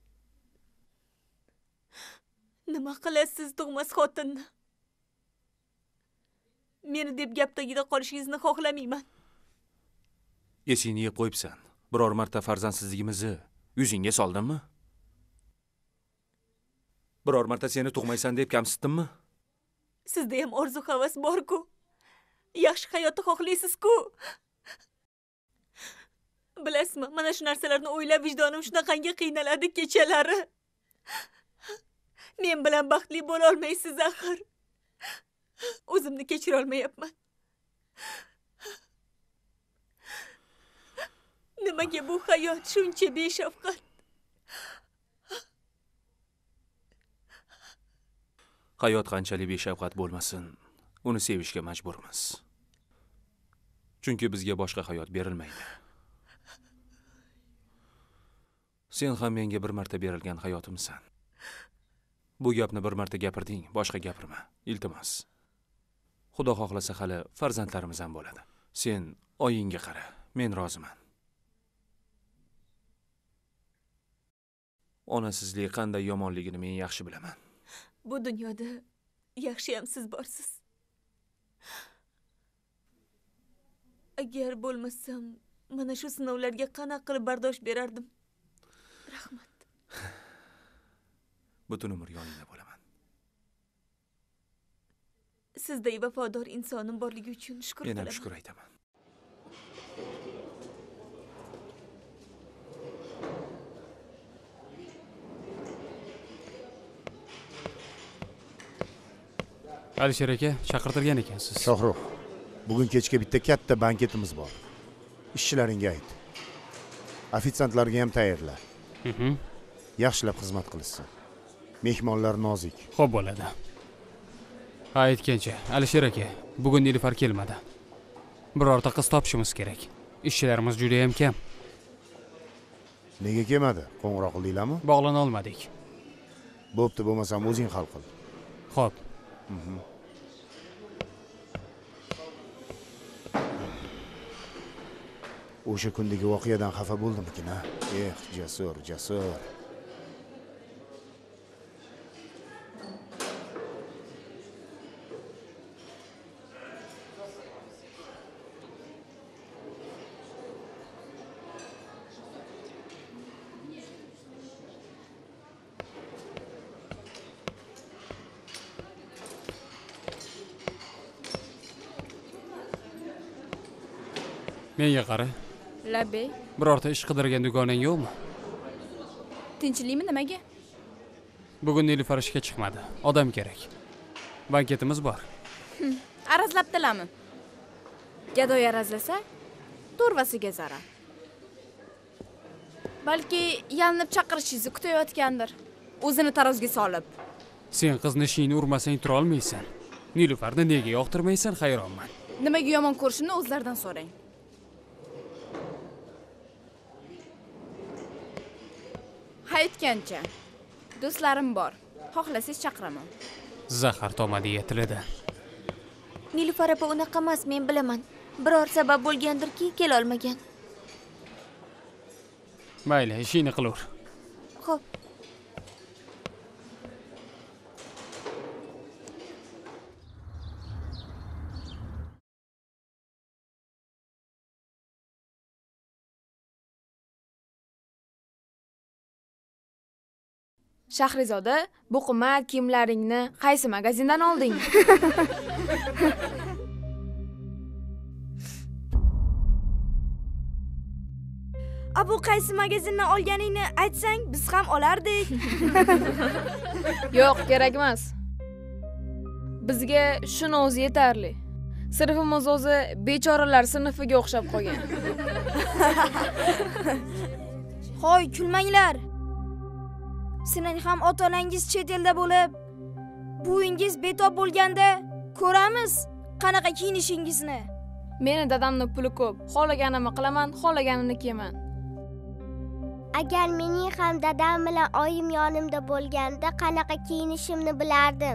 Nima qilasiz tug'mas xotinni? Meni deb gap tagida qolishingizni xohlamayman. Esingni yeb qo'yibsan. Biror marta farzandsizligimizni yuzingga soldimmi? Biror marta seni tug'maysan deb kamsitdimmi? Sizda ham orzu havas bor-ku. Yaxshi hayotni xohlaysiz-ku. Bilasizmi, mana shu narsalarni o'ylab vijdonim shunaqangi qiynaladi kechalari. Men bilan baxtli bo'la olmaysiz axir. O'zimni kechira olmayapman. Nimaga bu hayot shuncha beshafqat? Hayot qanchalik beshafqat bo'lmasin, uni sevishga majburmiz. Chunki bizga boshqa hayot berilmaydi. Sen ham menga bir marta berilgan hayotimsan. Bu gapni bir marta gapirding, boshqa gapirma, iltimos. Xudo xohlasa hali farzandlarimiz ham bo'ladi. Sen oyingga qara, men roziman. Onasizlik qanday yomonligini men yaxshi bilaman. Bu dunyoda yaxshi ham siz borsiz. Agar bo'lmasam, mana shu sinovlarga qanaqa qilib bardosh berardim. Rahmat. Butun umr yoningda bo'laman. Sizday vafodor insonim borligi uchun shukr qilaman. Men ham shukr aytaman. Alisher aka, chaqirtirgan ekansiz. Shohruh, bugun kechga bitta katta banketimiz bor. Ishchilaringga ayt. Ofitsiantlarga ham tayyorla. Mhm. Yaxshilab xizmat qilsin. Mehmonlar nozik. Xo'p bo'ladi. Ha, aytgancha, Alisher aka, bugun Nilufar kelmadi. Birorta qiz topishimiz kerak. Ishchilarimiz juda ham kam. Nega kelmadi? Qo'ng'iroq qildinglarmi? Bog'lana olmadik. Bo'pti, bo'lmasam o'zing hal qil. Xo'p. Mhm. O'sha kundagi voqeadan xafa bo'ldimkin, ha? Eh, jasur, jasur. Menga qara. Labbe. Birorta ish qidirgan do'konang yo'qmi? Tinchlikmi nimaga? Bugun Nilufar ishga chiqmadi. Odam kerak. Banketimiz bor. Hm, arazlabdilarmi? Gadoy arazlasa, to'rvasiga zarar. Balki yalinib chaqirishingizni kutayotgandir. O'zini tarozga solib. Sen qizni ishingni urmasang tura olmaysan. Nilufarni nega yoqtirmaysan, hayronman. Nimaga yomon ko'rishimni o'zlaridan so'rang. Aytgancha, do'stlarim bor. Xohlasangiz chaqiraman. Zahar tomadi yetiladi. Nilufar opa unaqa emas, men bilaman. Biror sabab bo'lgandirki, kela olmagan. Mayli, ishingni qilaver. Xo'p. Shahrizoda, bu qimmat kiyimlaringni qaysi magazindan olding? A bu qaysi magazindan olganingni aytsang, biz ham olardik. Yo'q, kerak emas. Bizga shuni o'zi yetarli. Sinfimiz o'zi bechoralar sinfiga o'xshab qolgan. Hoy, kulmanglar. Sizning ham ota-onangiz chet elda bo'lib, buvinggiz betob bo'lganda ko'ramiz qanaqa kiyinishingizni. Meni dadamning puli ko'p. Xohlaganimni qilaman, xohlaganimni kiyaman. Agar mening ham dadam bilan oyim yonimda bo'lganda qanaqa kiyinishimni bilardim.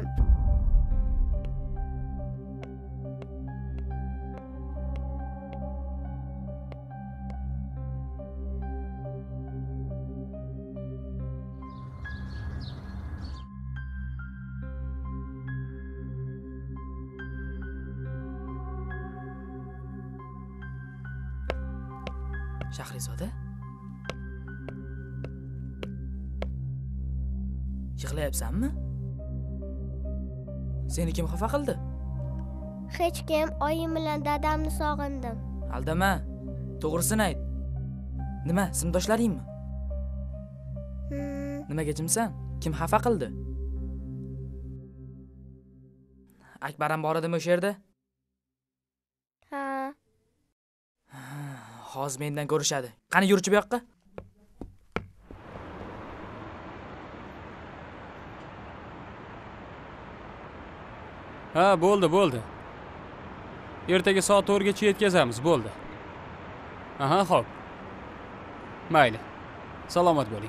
Shahrizoda? Yig'layapsanmi? Seni kim xafa qildi? Hech kim, oyim bilan dadamni sog'indim. Aldama. To'g'risini ayt. Nima, sinfdoshlaringmi? Hmm. Nimaga jimsan? Kim xafa qildi? Akbar ham bor edimi o'sha yerda? Ha. Hozir mendan ko'rishadi. Qani yurchi bu yoqqa? Ha, bo'ldi, bo'ldi. Ertaga soat to'rtgacha yetkazamiz, bo'ldi. Aha, xo'p. Mayli. Salomat bo'ling.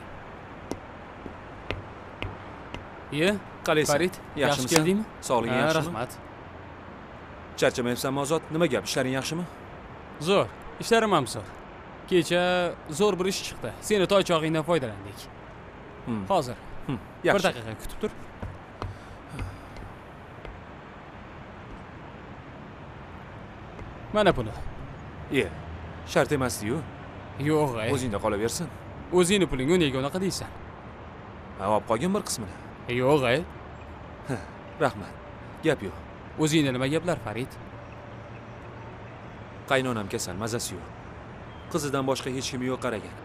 Iye, qalaysan? Farid, Yaxshimisan? keldingmi? Sog'lig'ing yaxshimi? Rahmat. Charchamayapsanmi, Ozod? Nima gap? Ishlaring yaxshimi? Zo'r. Ishlarim ham zo'r. Kecha zo'r bir ish chiqdi. Seni toychog'ingdan foydalandik. Hozir. Bir Yaxshi. daqiqa kutib tur. Mana puli. Iye, shart emasdi-yu. Yo'q, ay. O'zingda qolaversin. O'zingni pulingni nega unaqa deysan? Ha, olib qolgin bir qismini. Yo'q, ay. Rahmat. Gap yo'q. O'zingda nima gaplar, Farid? Qaynonam kasal, mazasi yo'q. Qizidan boshqa hech kimi yo'q qaragan.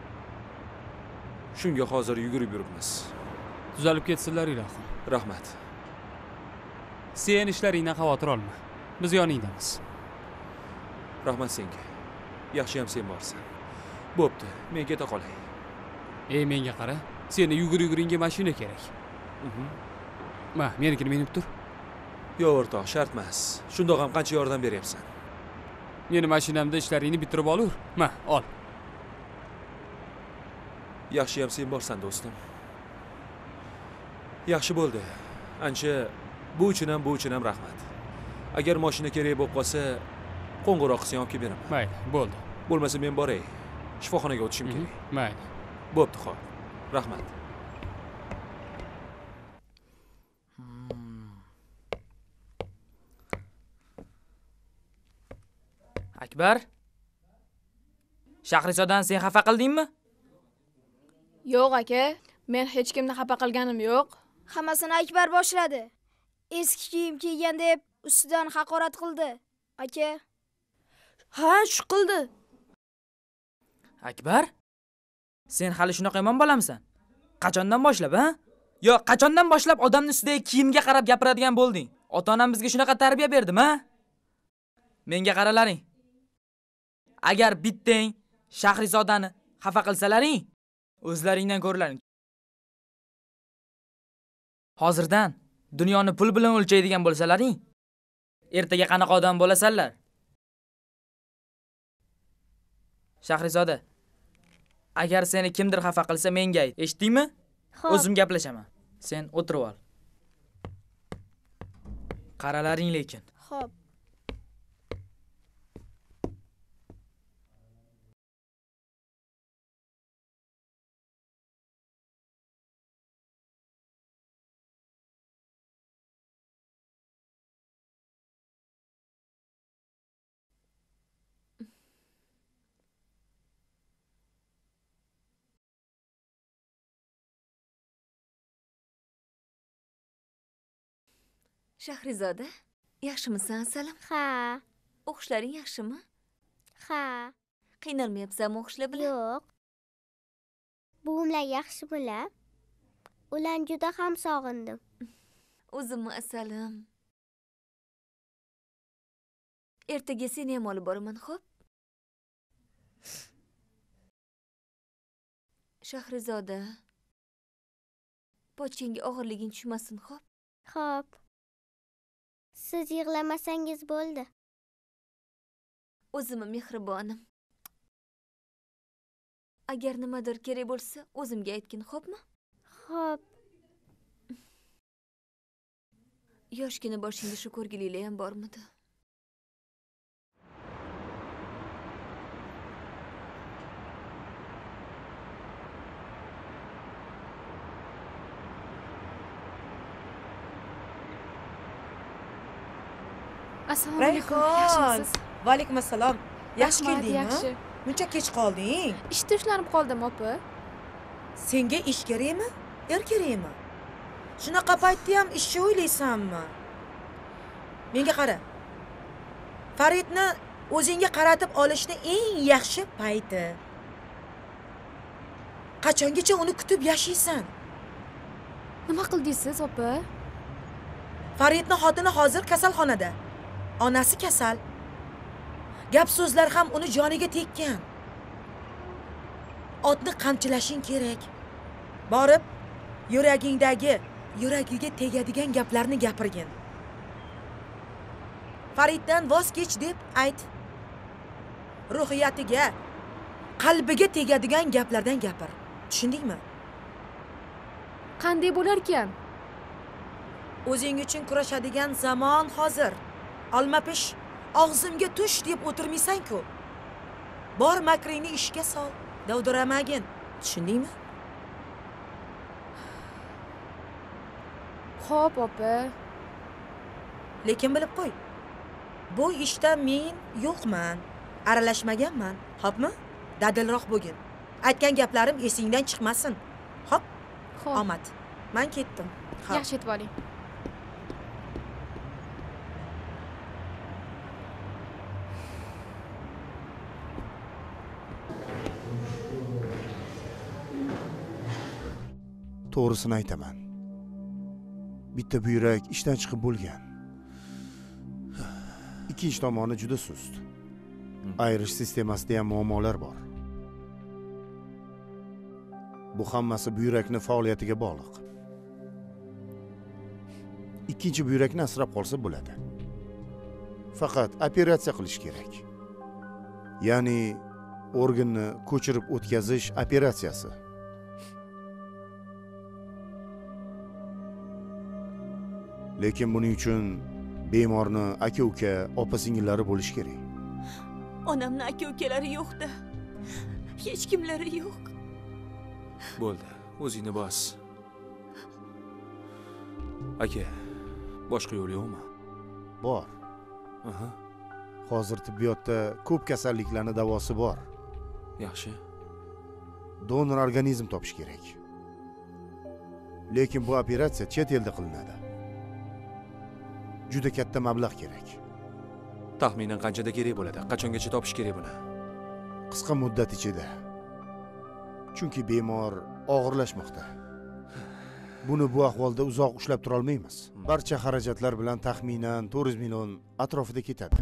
Shunga hozir yugurib yuribmiz. Tuzalib ketsinlar, ilohim. Rahmat. Sen ishlaringdan xavotir olma. Biz yoningdamiz. Rahmat senga. Yaxshi ham sen borsan. Bo'pti, men keta qolay. Ey, menga qara. Seni yugur-yuguringga mashina kerak. Ma, menikini minib tur. Yo'q, o'rtoq, shart emas. Shundoq ham qancha yordam beryapsan? Meni mashinamda ishlaringni bitirib olur. Ma, ol. Yaxshi ham sen borsan, do'stim. Yaxshi bo'ldi. Ancha bu uchun ham, bu uchun ham rahmat. Agar mashina kerak bo'lib qolsa, qo'ng'iroq qilsang olib kelib beraman. Mayli, bo'ldi. Bo'lmasa men boray. Shifoxonaga o'tishim kerak. Mayli. Bo'pti, xo'p. Rahmat. Akbar? Shahrizodan sen xafa qildingmi? Yo'q, aka. Men hech kimni xafa qilganim yo'q. Hammasini Akbar boshladi. Eski kiyim kiygan deb ustidan haqorat qildi. Aka. Ha, shu qildi. Akbar? Sen hali shunaqa yomon bolamsan? Qachondan boshlab, ha? Yo, qachondan boshlab odamning ustidagi kiyimga qarab gapiradigan bo'lding? Ota-onam bizga shunaqa tarbiya berdimi, ha? Menga qaralaring. Agar bittang Shahrizodani xafa qilsalaring, o'zlaringdan ko'rlaring. Hozirdan dunyoni pul bilan o'lchaydigan bo'lsalaring, ertaga qanaqa odam bo'lasanlar? Shahrizoda, agar seni kimdir xafa qilsa menga ayt. Eshitdingmi? O'zim gaplashaman. Sen o'tirib ol. Qaralaring lekin. Xo'p. Shahrizoda, yaxshimisan, Salim? Ha. O'qishlaring yaxshimi? Ha. Qiynalmayapsanmi o'qishlar bilan? Yo'q. Buvimlar yaxshimilar? Ularni juda ham sog'indim. O'zimmi, Salim? Ertaga seni ham olib boraman, xo'p? Shahrizoda, pochangga og'irliging tushmasin, xo'p? Xo'p. Siz yig'lamasangiz bo'ldi. O'zimmi mehribonim. Agar nimadir kerak bo'lsa, o'zimga aytgin, xo'pmi? Xo'p. Yoshgina boshingda shu ko'rgiliklar ham bormidi? Assalomu alaykum. Rayhon. Va alaykum assalom. Yaxshi Rahmat, keldingmi? yaxshi. Muncha kech qolding. Ishda ushlanib qoldim, opa. Senga ish kerakmi? Er kerakmi? Shunaqa paytda ham ishni o'ylaysanmi? Menga qara. Faridni o'zingga qaratib olishni eng yaxshi payti. Qachongacha uni kutib yashaysan? Nima qildingiz, opa? Faridni xotini hozir kasalxonada. Onasi kasal. Gap so'zlar ham uni joniga tekkan. Otni qamchilashing kerak. Borib, yuragingdagi, yuragiga tegadigan gaplarni gapirgin. Fariddan voz kech deb ayt. Ruhiyatiga, qalbiga tegadigan gaplardan gapir. Tushundingmi? Qanday bo'lar ekan? O'zing uchun kurashadigan zamon hozir. Olmapish, og'zimga tush deb o'tirmaysan-ku. Bor makringni ishga sol, dovdiramagin. Tushundingmi? Xo'p, opa. Lekin bilib qo'y. Bu ishda men yo'qman, aralashmaganman. Xo'pmi? Dadilroq bo'lgin. Aytgan gaplarim esingdan chiqmasin. Xo'p? Xo'p. Omad. Men ketdim. Xo'p. Yaxshi etib oling. To'g'risini aytaman. Bitta buyrak ishdan chiqib bo'lgan. Ikkinchi tomoni juda sust. Ayrish sistemasida ham muammolar bor. Bu hammasi buyrakni faoliyatiga bog'liq. Ikkinchi buyrakni asrab qolsa bo'ladi. Faqat operatsiya qilish kerak. Ya'ni organni ko'chirib o'tkazish operatsiyasi. Lekin buning uchun bemorni aka-uka, opa-singillari bo'lishi kerak. Onamni aka-ukalari yo'q-da. Hech kimlari yo'q. Bo'ldi, o'zingni bos. Aka, boshqa yo'l yo'qmi? Bor. Aha. Hozir tibbiyotda ko'p kasalliklarning davosi bor. Yaxshi. Donor organizm topish kerak. Lekin bu operatsiya chet elda qilinadi. Juda katta mablag' kerak. Taxminan qanchada kerak bo'ladi? Qachongacha topish kerak buni? Qisqa muddat ichida. Chunki bemor og'irlashmoqda. Buni bu ahvolda uzoq ushlab tura olmaymiz. Barcha xarajatlar bilan taxminan to'rt yuz million atrofida ketadi.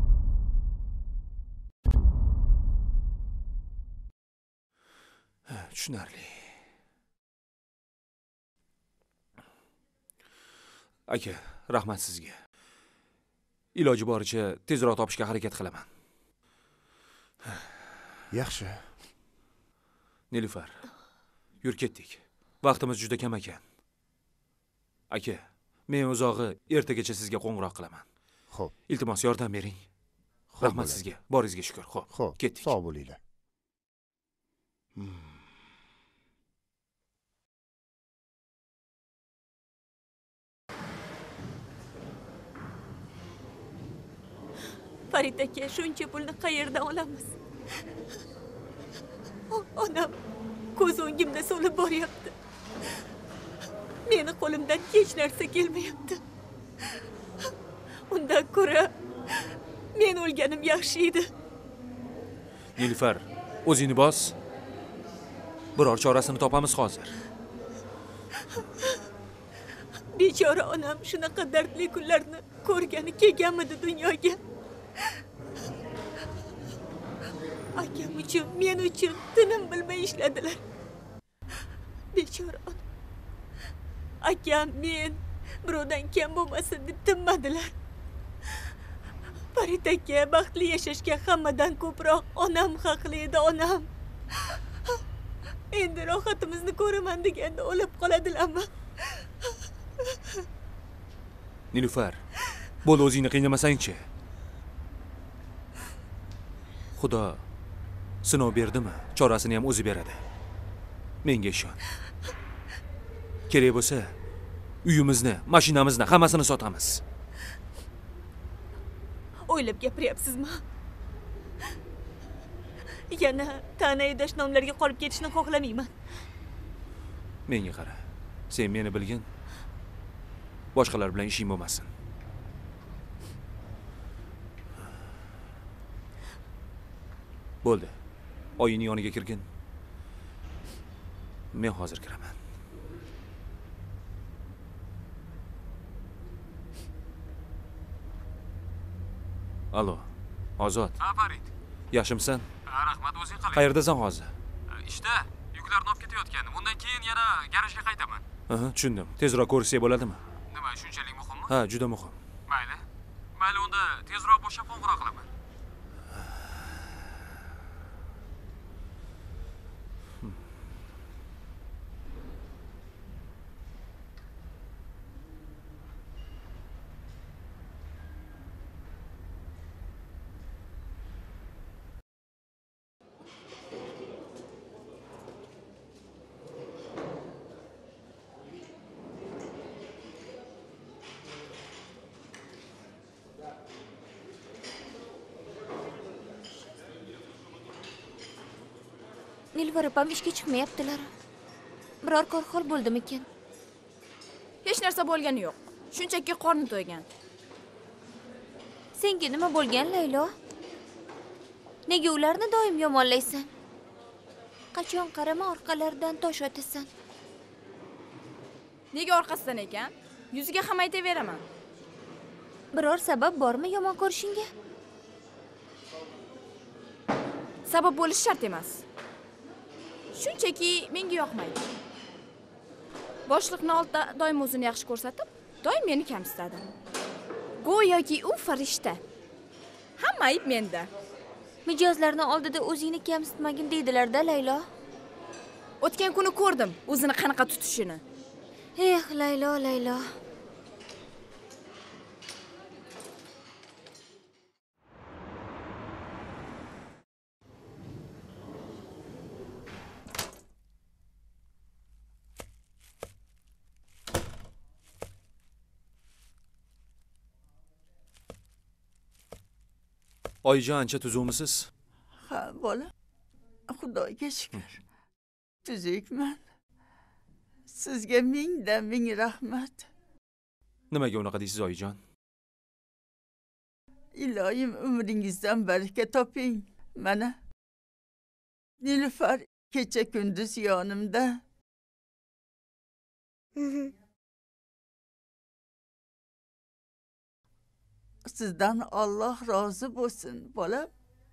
Tushunarli. Aka, rahmat sizga. Iloji boricha tezroq topishga harakat qilaman. Yaxshi. Nilufar, yur ketdik. Vaqtimiz juda kam ekan. Aka, men o'zog'i ertagacha sizga qo'ng'iroq qilaman. Xo'p. Iltimos yordam bering. Rahmat sizga. Boringizga shukr. Xo'p. Xo'p, ketdik. Sog' bo'linglar. Hmm. Farid aka, shuncha pulni qayerdan olamiz? Onam ko'z o'ngimda so'lib boryapti. Meni qo'limdan hech narsa kelmayapti. Undan ko'ra men o'lganim yaxshi edi. Nilufar, o'zingni bos. Biror chorasini topamiz hozir. Bechora onam shunaqa dardli kunlarni ko'rgani kelganmidi dunyoga. Akam uchun, men uchun tinim bilmay ishladilar. Bechora onam. Akam, men birovdan kam bo'lmasin deb tinmadilar. Farid aka baxtli yashashga hammadan ko'proq onam haqli edi, onam. Endi rohatimizni ko'raman deganda o'lib qoladilarmi? Nilufar, bo'l o'zingni qiynamasang-chi. Xudo sinov berdimi, chorasini ham o'zi beradi. Menga ishon. Kerak bo'lsa, uyimizni, mashinamizni, hammasini sotamiz. O'ylab gapiryapsizmi? Yana ta'na dashnomlarga qolib ketishni xohlamayman. Menga qara. Sen meni bilgin. Boshqalar bilan ishing bo'lmasin. Bo'ldi. Oyning yoniga kirgin. Men hozir kiraman. Alo, Ozod. Ha, Farid. Yaxshimisan? Ha, rahmat, o'zing qalay? Qayerdasan hozir? Ishda, yuklarni olib ketayotgandim. Undan keyin yana garajga qaytaman. Aha, tushundim. Tezroq ko'rsak bo'ladimi? Nima, shunchalik muhimmi? Ha, juda muhim. Mayli. Mayli, unda tezroq bo'shab qo'ng'iroq qilaman. Nilufar opam ishga chiqmayaptilar. Biror kor hol bo'ldimikin? Hech narsa bo'lgani yo'q. Shunchaki qorni to'ygan. Senga nima bo'lgan, Laylo? Nega ularni doim yomonlaysan? Qachon qarama orqalaridan tosh otasan. Nega orqasidan ekan? Yuziga ham aytaveraman. Biror sabab bormi yomon ko'rishingga? Sabab bo'lishi shart emas. Shunchaki menga yoqmaydi. Boshliqni oldida doim o'zini yaxshi ko'rsatib, doim meni kamsitadi. Go'yoki u farishta. Hamma ayb menda. Mijozlarning oldida o'zingni kamsitmagin deydilar-da, Laylo. O'tgan kuni ko'rdim o'zini qanaqa tutishini. Eh, Laylo, Laylo. Oyijon, ancha tuzukmisiz? Ha, bola. Xudoga shukr. Tuzukman. Sizga mingdan ming rahmat. Nimaga unaqa deysiz, oyijon? Iloyim umringizdan baraka toping. Mana Nilufar kecha kunduz yonimda. Sizdan Alloh rozi bo'lsin, bolam.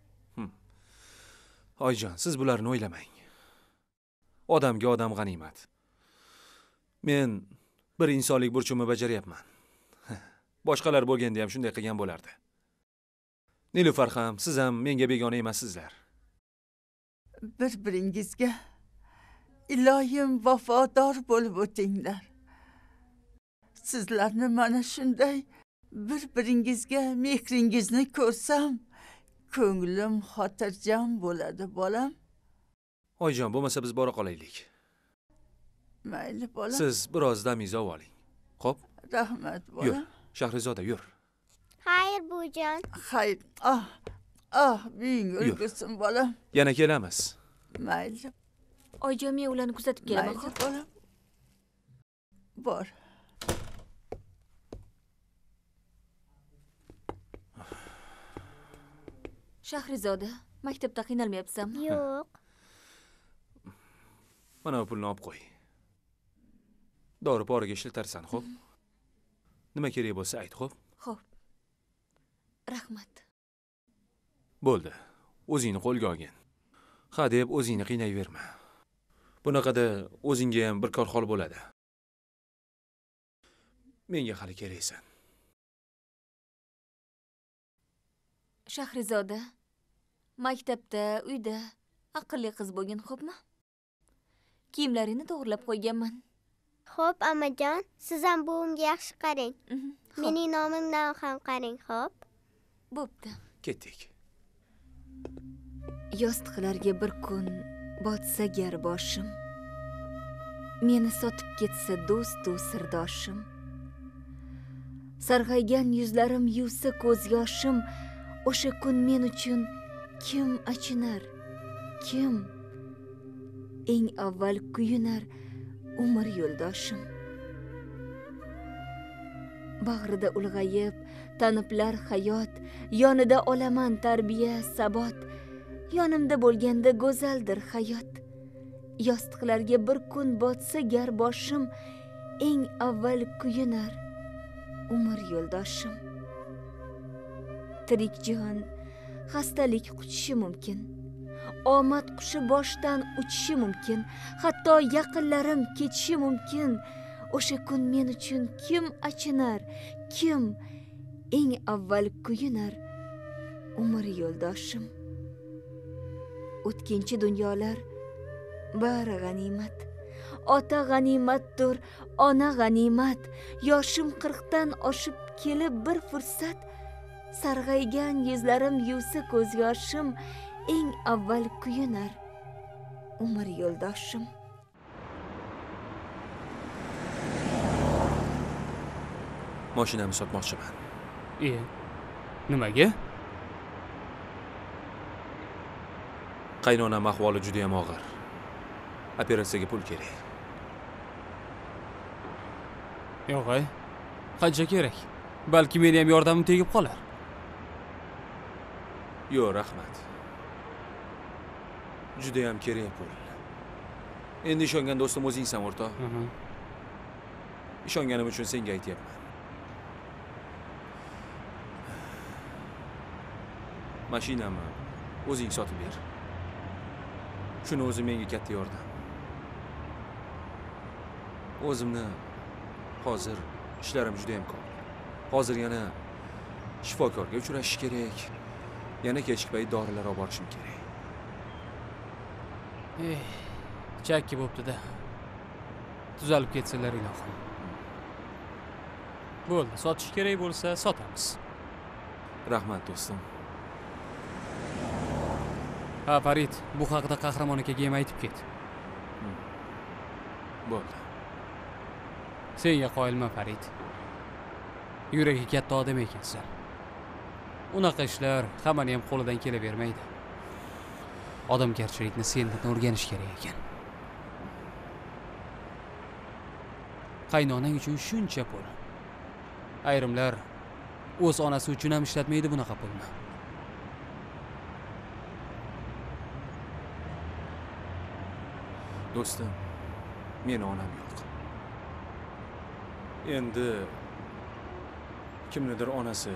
Oyijon, siz bularni o'ylamang. Odamga odam g'animat. Men bir insonlik burchimni bajaryapman. Boshqalar bo'lganda ham shunday qilgan bo'lardi. Nilufar ham, siz ham menga begona emassizlar. Bir-biringizga iloyim vafodor bo'lib o'tinglar. Sizlarni mana shunday bir-biringizga mehringizni ko'rsam, ko'nglim xotirjam bo'ladi, bolam. Oyijon, bo'lmasa biz bora qolaylik. Mayli, bolam. Siz biroz damingizni oling. Xo'p? Rahmat, bolam. Yur, Shahrizoda, yur. Xayr, buvijon. Xayr. Ah, ah, buying o'lgusin, bolam. Yana kelamiz. Mayli. Oyijon, men ularni kuzatib kelaman. Mayli, bolam. Bor. Shahrizoda, maktabda qiynalmayapsanmi? Yo'q. Mana bu pulni olib qo'y. Dori poriga ishlatarsan, xo'p? Nima kerak bo'lsa ayt, xo'p? Xo'p. Rahmat. Bo'ldi. O'zingni qo'lga olgin. Ha deb o'zingni qiynayverma. Bunaqada o'zingga ham bir kor hol bo'ladi. Menga hali keraksan. Shahrizoda, maktabda, uyda aqlli qiz bo'lgin, xo'pmi? Kiyimlaringni to'g'rilab qo'yganman. Xo'p, amajon, siz ham buvimga yaxshi qarang. Mening nomimdan ham qarang, xo'p? Bo'pti. Ketdik. Yostiqlarga bir kun botsa gar boshim, meni sotib ketsa do'stu sirdoshim, sarg'aygan yuzlarim yuvsa ko'z yoshim, o'sha kun men uchun kim achinar, kim eng avval kuyunar umr yo'ldoshim. Bag'rida ulg'ayib taniblar hayot, yonida olaman tarbiya sabot, yonimda bo'lganda go'zaldir hayot. Yostiqlarga bir kun botsa gar boshim, eng avval kuyunar umr yo'ldoshim. Tirik jon xastalik quchishi mumkin, omad qushi boshdan uchishi mumkin, hatto yaqinlarim ketishi mumkin. O'sha kun men uchun kim achinar, kim eng avval kuyunar umr yo'ldoshim. O'tkinchi dunyolar bari g'animat, ota g'animatdir, ona g'animat. Yoshim qirqdan oshib kelib bir fursat, sarg'aygan yuzlarim yuvsa ko'z yoshim, eng avval kuyunar umr yo'ldoshim. Mashinamni sotmoqchiman. E, nimaga? Qaynonam ahvoli juda ham og'ir. Operatsiyaga pul kerak. Yo'q, ay. Qancha kerak? Balki meni ham yordamim tegib qolar. Yo'q, rahmat. Juda ham kerak pul. Endi ishongan do'stim o'zingsan, o'rtoq. Ishonganim uchun senga aytyapman. Mashinamni o'zing sotib ber. Shuni o'zi menga katta yordam. O'zimni hozir ishlarim juda ham ko'p. Hozir yana shifokorga uchrashish kerak. Yana kechki payt dorilar olib borishim kerak. Eh, chakki bo'pti-da. Tuzalib ketsalar ilohim. Bo'ldi, sotish kerak bo'lsa sotamiz. Rahmat do'stim. Ha, Farid, bu haqida qahramon akaga ham aytib ket. Bo'ldi. Senga qoyilman, Farid. Yuragi katta odam ekansan. Unaqa ishlar hammani ham qo'lidan kelavermaydi. Odamgarchilikni sendan o'rganish kerak ekan. Qaynonang uchun shuncha pul. Ayrimlar o'z onasi uchun ham ishlatmaydi bunaqa pulni. Do'stim, meni onam yo'q. Endi kimnidir onasi,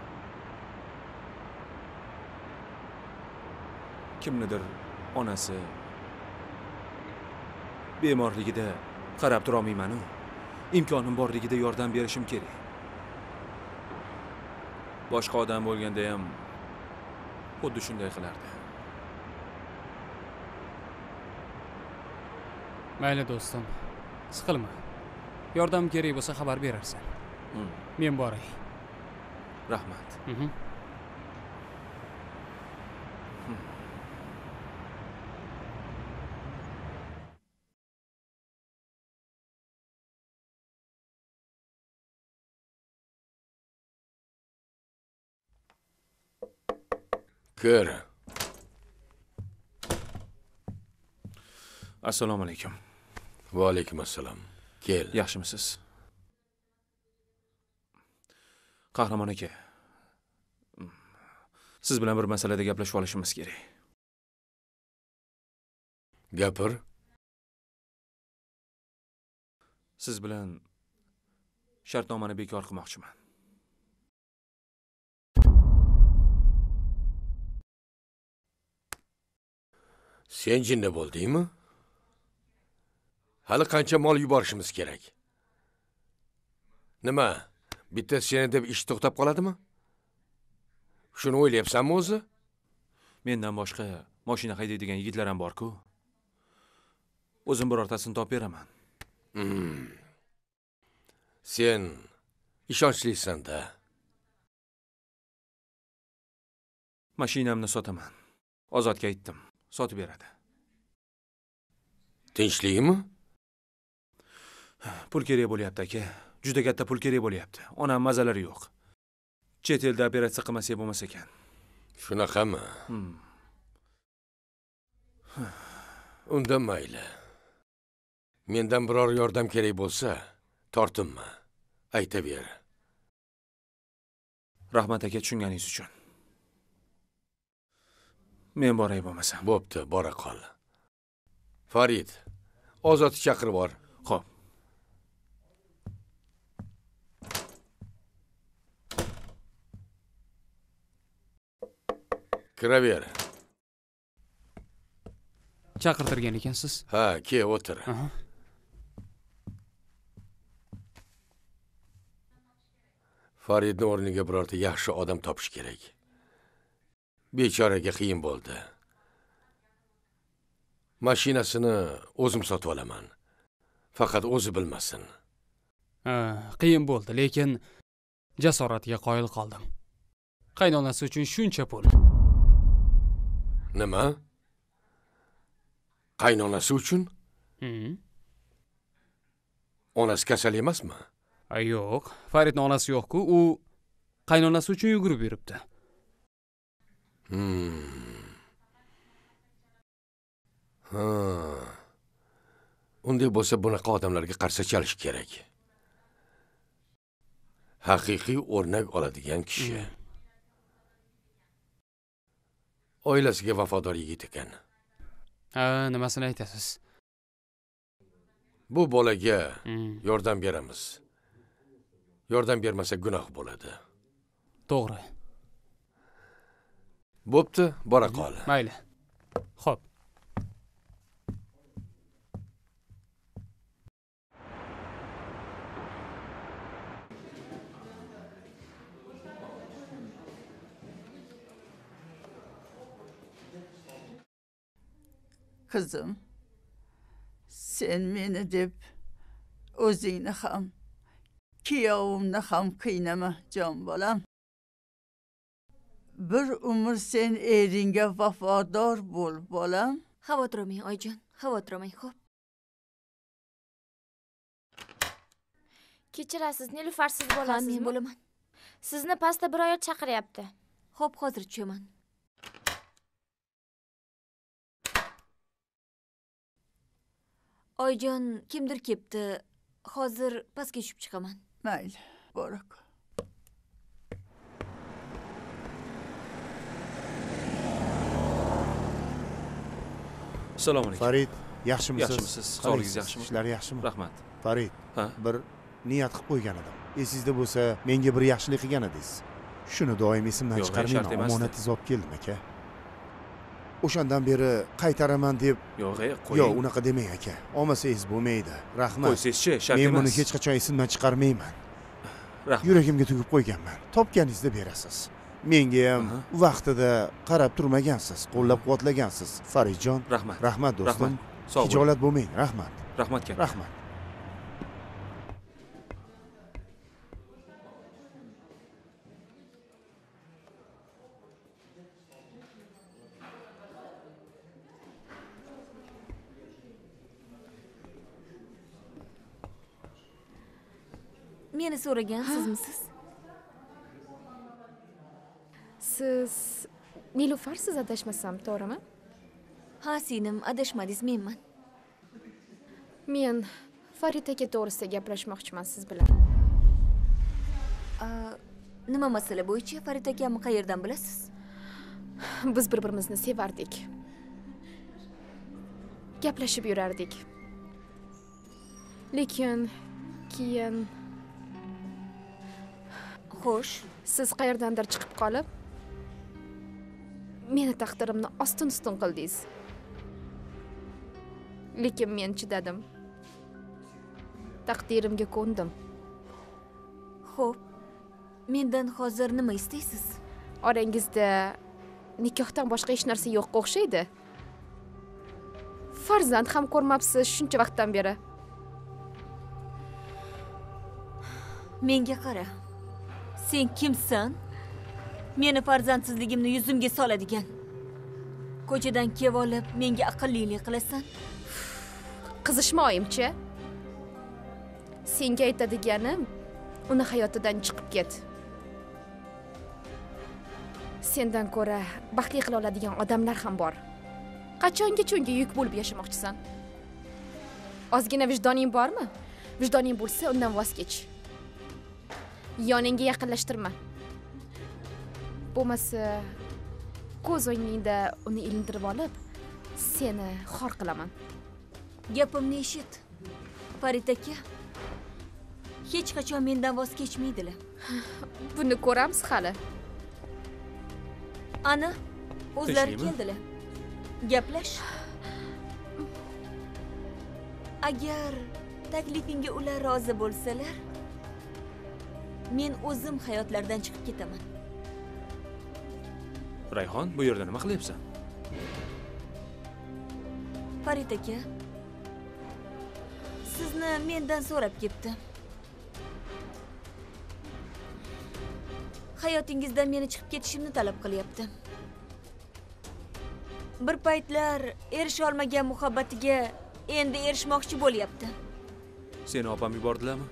kimnidir onasi bemorligida qarab tura olmayman-ku. Imkonim borligida yordam berishim kerak. Boshqa odam bo'lganda ham xuddi shunday qilardi. Mayli do'stim, siqilma. Yordam kerak bo'lsa xabar berarsan. Men boray. Rahmat. Mhm. Kir. Assalomu alaykum. Va alaykum assalom. Kel. Yaxshimisiz? Qahramon aka. Siz bilan bir masalada gaplashib olishimiz kerak. Gapir. Siz bilan shartnomani bekor qilmoqchiman. Sen jinni bo'ldingmi? Hali qancha mol yuborishimiz kerak? Nima? Bitta seni deb ish to'xtab qoladimi? Shuni o'ylayapsanmi o'zi? Mendan boshqa mashina haydaydigan yigitlar ham bor-ku. O'zim birortasini topib beraman. Hmm. Sen ishonchlisan-da. Mashinamni sotaman. Ozodga aytdim, sotib beradi. Tinchlikmi? Pul kerak bo'lyapti aka. Juda katta pul kerak bo'lyapti. Onam mazalari yo'q. Chet elda operatsiya qilmasa bo'lmas ekan. Shunaqami? Hmm. Unda mayli. Mendan biror yordam kerak bo'lsa, tortinma. Aytaver. Rahmat aka tushunganingiz uchun. Men boray bo'lmasa. Bo'pti, bora qol. Farid, Ozodni chaqirib bor. Xo'p. Kiraver. Chaqirtirgan ekansiz? Ha, ke o'tir. Faridni o'rniga birorta yaxshi odam topish kerak. Bechoraga qiyin bo'ldi. Mashinasini o'zim sotib olaman. Faqat o'zi bilmasin. Ha, qiyin bo'ldi, lekin jasoratiga qoyil qoldim. Qaynonasi uchun shuncha pul. Nima? Qaynonasi uchun? Hmm. Onasi kasal emasmi? Ha, yo'q. Faridning onasi yo'q-ku, u qaynonasi uchun yugurib yuribdi. Hmm. Ha. Unday bo'lsa bunaqa odamlarga qarshi chalish kerak. Haqiqiy o'rnak oladigan kishi. Hmm. Oilasiga vafodor yigit ekan. Ha, nimasini aytasiz? Bu bolaga hmm. yordam beramiz. Yordam bermasa gunoh bo'ladi. To'g'ri. Bo'pti, bora qol. Mayli. Xo'p. Qizim, sen meni deb o'zingni ham, kuyovimni ham qiynama, jon bolam. Bir umr sen eringga vafodor bo'l, bolam. Xavotir olmang, oyijon, xavotir olmang, xo'p. Kechirasiz, Nilufar, siz bo'lasizmi? Men bo'laman. Sizni pastda bir ayol chaqiryapti. Xo'p, hozir tushaman. Oyijon, kimdir kelibdi. Hozir pastga tushib chiqaman. Mayli, borak. Assalomu alaykum. Farid, yaxshimisiz? Yaxshimisiz? Sog'ligingiz yaxshimi? Ishlar yaxshimi? Rahmat. Farid, ha? Bir niyat qilib qo'ygan edim. Esingizda bo'lsa, menga bir yaxshilik qilgan edingiz. Shuni doim esimdan chiqarmayman. Omonatingizni olib keldim aka. O'shandan beri qaytaraman deb. Yo'q, qo'ying. Yo'q, unaqa demang aka. Olmasangiz bo'lmaydi. Rahmat. Qo'ysangizchi, shart emas. Men buni hech qachon esimdan chiqarmayman. Rahmat. Yuragimga tugib qo'yganman. Topganingizda berasiz. Menga ham vaqtida qarab turmagansiz, qo'llab-quvvatlagansiz. Faridjon, rahmat. Rahmat do'stim. Sog' bo'ling. Hijolat bo'lmang. Rahmat. Rahmat katta. Rahmat. Meni so'ragan sizmisiz? Siz Nilufarsiz, adashmasam, to'g'rimi? Ha, singlim, adashmadingiz, menman. Men Farid aka to'g'risida gaplashmoqchiman siz bilan. Nima masala bo'yicha? Farid akamni qayerdan bilasiz? Biz bir-birimizni sevardik. Gaplashib yurardik. Lekin keyin xo'sh, siz qayerdandir chiqib qolib, meni taqdirimni ostin-ustin qildingiz. Lekin men chidadim. Taqdirimga ko'ndim. Xo'p, mendan hozir nima istaysiz? Orangizda nikohdan boshqa hech narsa yo'qqa o'xshaydi. Farzand ham ko'rmabsiz shuncha vaqtdan beri. Menga qara. Sen kimsan? Meni farzandsizligimni yuzimga soladigan. Ko'chadan kelib olib, menga aqllilik qilasan? Qizishmoyimchi? Senga aytadiganim, uni hayotidan chiqib ket. Sendan ko'ra baxtli qila oladigan odamlar ham bor. Qachongacha unga yuk bo'lib yashamoqchisan? Ozgina vijdoning bormi? Vijdoning bo'lsa, undan voz kech. Yoningga yaqinlashtirma. Bo'lmasa, ko'z o'ngingda uni ilintirib olib, seni xor qilaman. Gapimni eshit. Farid aka, hech qachon mendan voz kechmaydilar. Buni ko'ramiz hali. Ana, o'zlari keldilar. Gaplash. Agar taklifingga ular rozi bo'lsalar, men o'zim hayotlardan chiqib ketaman. Rayhon, bu yerda nima qilyapsan? Farid aka, sizni mendan so'rab ketdi. Hayotingizdan meni chiqib ketishimni talab qilyapti. Bir paytlar erisha olmagan muhabbatiga endi erishmoqchi bo'lyapti. Seni opam yubordilarmi?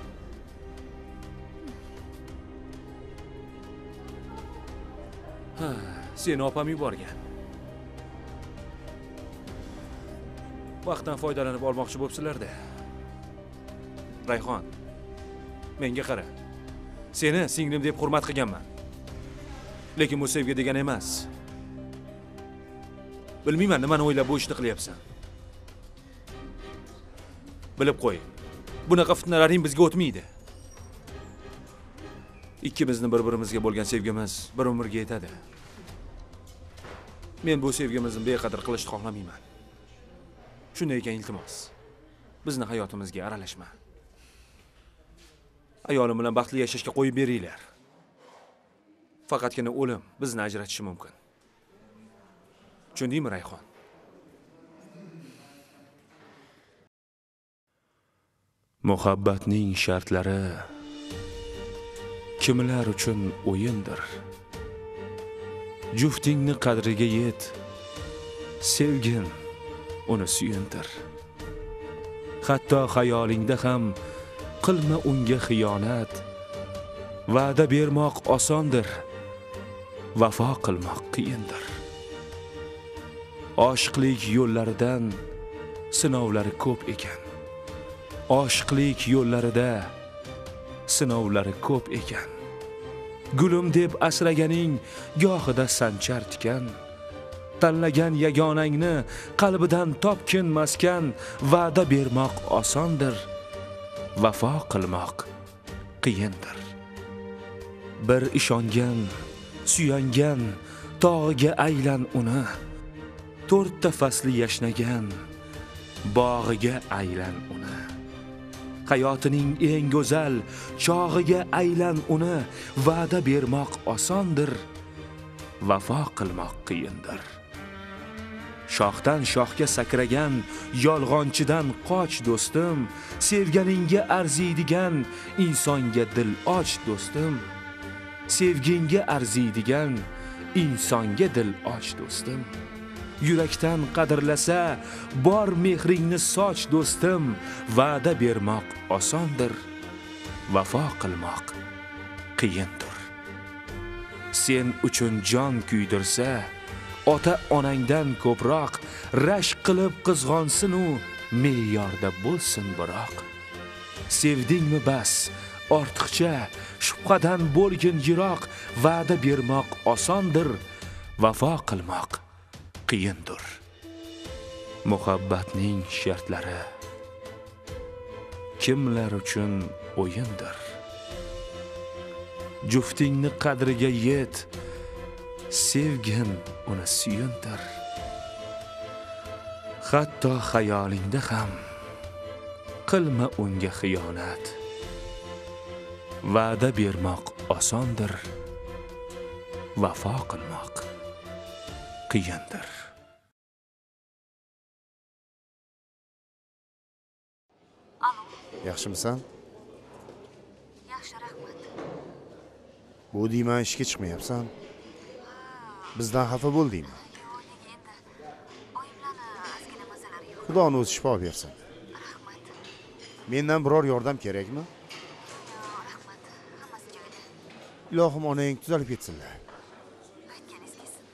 Ha, seni opam yuborgan. Vaqtdan foydalanib olmoqchi bo'libsizlar-da. Rayhon, menga qara. Seni singlim deb hurmat qilganman. Lekin bu sevgi degan emas. Bilmayman nimani o'ylab bu ishni qilyapsan. Bilib qo'y. Bunaqa fitnalaring bizga o'tmaydi. Ikkimizni bir-birimizga bo'lgan sevgimiz bir umrga yetadi. Men bu sevgimizni beqadr qilishni xohlamayman. Shunday ekan, iltimos, bizni hayotimizga aralashma. Ayolim bilan baxtli yashashga qo'yib beringlar. Faqatgina o'lim bizni ajratishi mumkin. Tushundingmi, Rayhon? Muhabbatning shartlari kimlar uchun o'yindir. Juftingni qadriga yet, sevgin uni suyuntir. Hatto xayolingda ham qilma unga xiyonat. Va'da bermoq osondir, vafo qilmoq qiyindir. Oshiqlik yo'llaridan sinovlari ko'p ekan. Oshiqlik yo'llarida sinovlari ko'p ekan. Gulim deb asraganing gohida sanchar tikan. Tanlagan yagonangni qalbidan topkin maskan. Va'da bermoq osondir, vafo qilmoq qiyindir. Bir ishongan, suyangan tog'iga aylan uni. To'rtta fasli yashnagan bog'iga aylan uni. Hayotining eng go'zal chog'iga aylan uni. Va'da bermoq osondir, vafo qilmoq qiyindir. Shoxdan shoxga sakragan yolg'onchidan qoch do'stim. Sevganingga arziydigan insonga dil och do'stim. Sevginga arziydigan insonga dil och do'stim. Yurakdan qadrlasa bor mehringni soch do'stim. Va'da bermoq osondir, vafo qilmoq qiyindir. Sen uchun jon kuydirsa ota onangdan ko'proq rashk qilib qizg'onsin u, me'yorda bo'lsin biroq. Sevdingmi bas, ortiqcha shubhadan bo'lgin yiroq. Va'da bermoq osondir, vafo qilmoq qiyindir. Muhabbatning shartlari kimlar uchun o'yindir. Juftingni qadriga yet, sevgin uni suyundir. Hatto xayolingda ham qilma unga xiyonat. Va'da bermoq osondir, vafo qilmoq qiyindir. Yaxshimisan? Yaxshi, rahmat. Bu deyman ishga chiqmayapsan. Bizdan xafa bo'ldingmi? Xudoning o'zi shifo bersin. Rahmat. Mendan biror yordam kerakmi? Rahmat. Hammasi joyida. Ilohim onang tuzalib ketsinlar. Aytganingiz kelsin.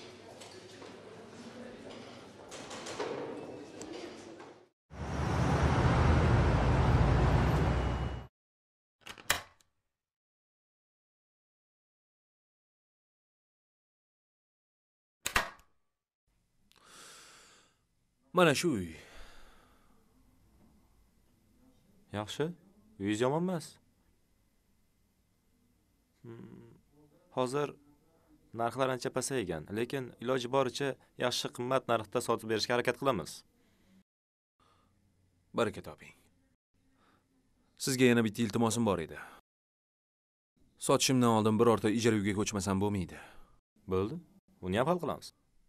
Mana shu uy. Yaxshi. Uyingiz yomon emas. Hozir narxlar ancha pasaygan, lekin iloji boricha yaxshi qimmat narxda sotib berishga harakat qilamiz. Baraka toping. Sizga yana bitta iltimosim bor edi. Sotishimdan oldin birorta ijara uyga ko'chmasam bo'lmaydi. Bo'ldi. Buni ham hal qilamiz.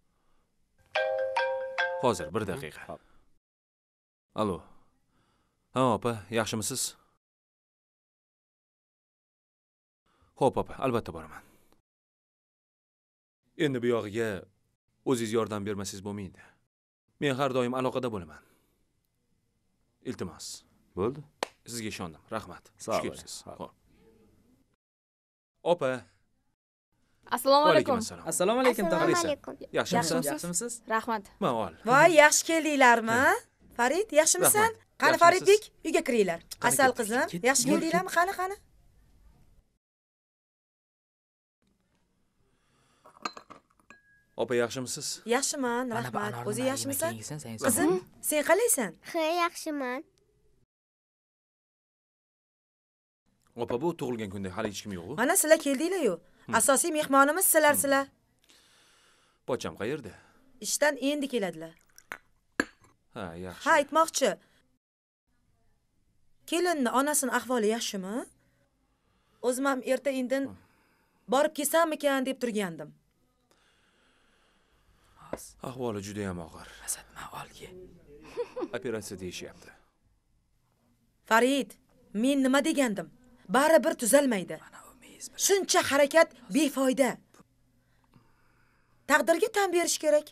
Hozir bir daqiqa. Alo. Ha, opa, yaxshimisiz? Xo'p, opa, albatta boraman. Endi bu yog'iga o'zingiz yordam bermasangiz bo'lmaydi. Men har doim aloqada bo'laman. Iltimos. Bo'ldi. Sizga ishondim. Rahmat. Sog' bo'ling. Xo'p. Opa. Assalomu alaykum. Assalomu alaykum, Assalomu alaykum. Yaxshimisiz? Yaxshimisiz? Rahmat. Men ol. Voy, yaxshi keldinglarmi? Farid, yaxshimisan? Qani Faridbek, uyga kiringlar. Asal qizim, yaxshi keldinglarmi? Qani, qani? Opa, yaxshimisiz? Yaxshiman, rahmat. O'zi yaxshimisan? Qizim, Qizim, sen qalaysan? Ha, yaxshiman. Opa, bu tug'ilgan kunda hali hech kim yo'q-ku. Mana sizlar keldinglar-yu. Asosiy mehmonimiz sizlar sizlar. Pocham qayerda? Ishdan endi keladilar. Ha, yaxshi. Ha, aytmoqchi. Kelinni onasining ahvoli yaxshimi? O'zim ham erta indin borib kelsammikan deb turgandim. Ahvoli juda ham og'ir. Asatma olga. Operatsiya deyishyapti. Farid, men nima degandim? Baribir tuzalmaydi. Shuncha harakat befoyda. Taqdirga tan berish kerak.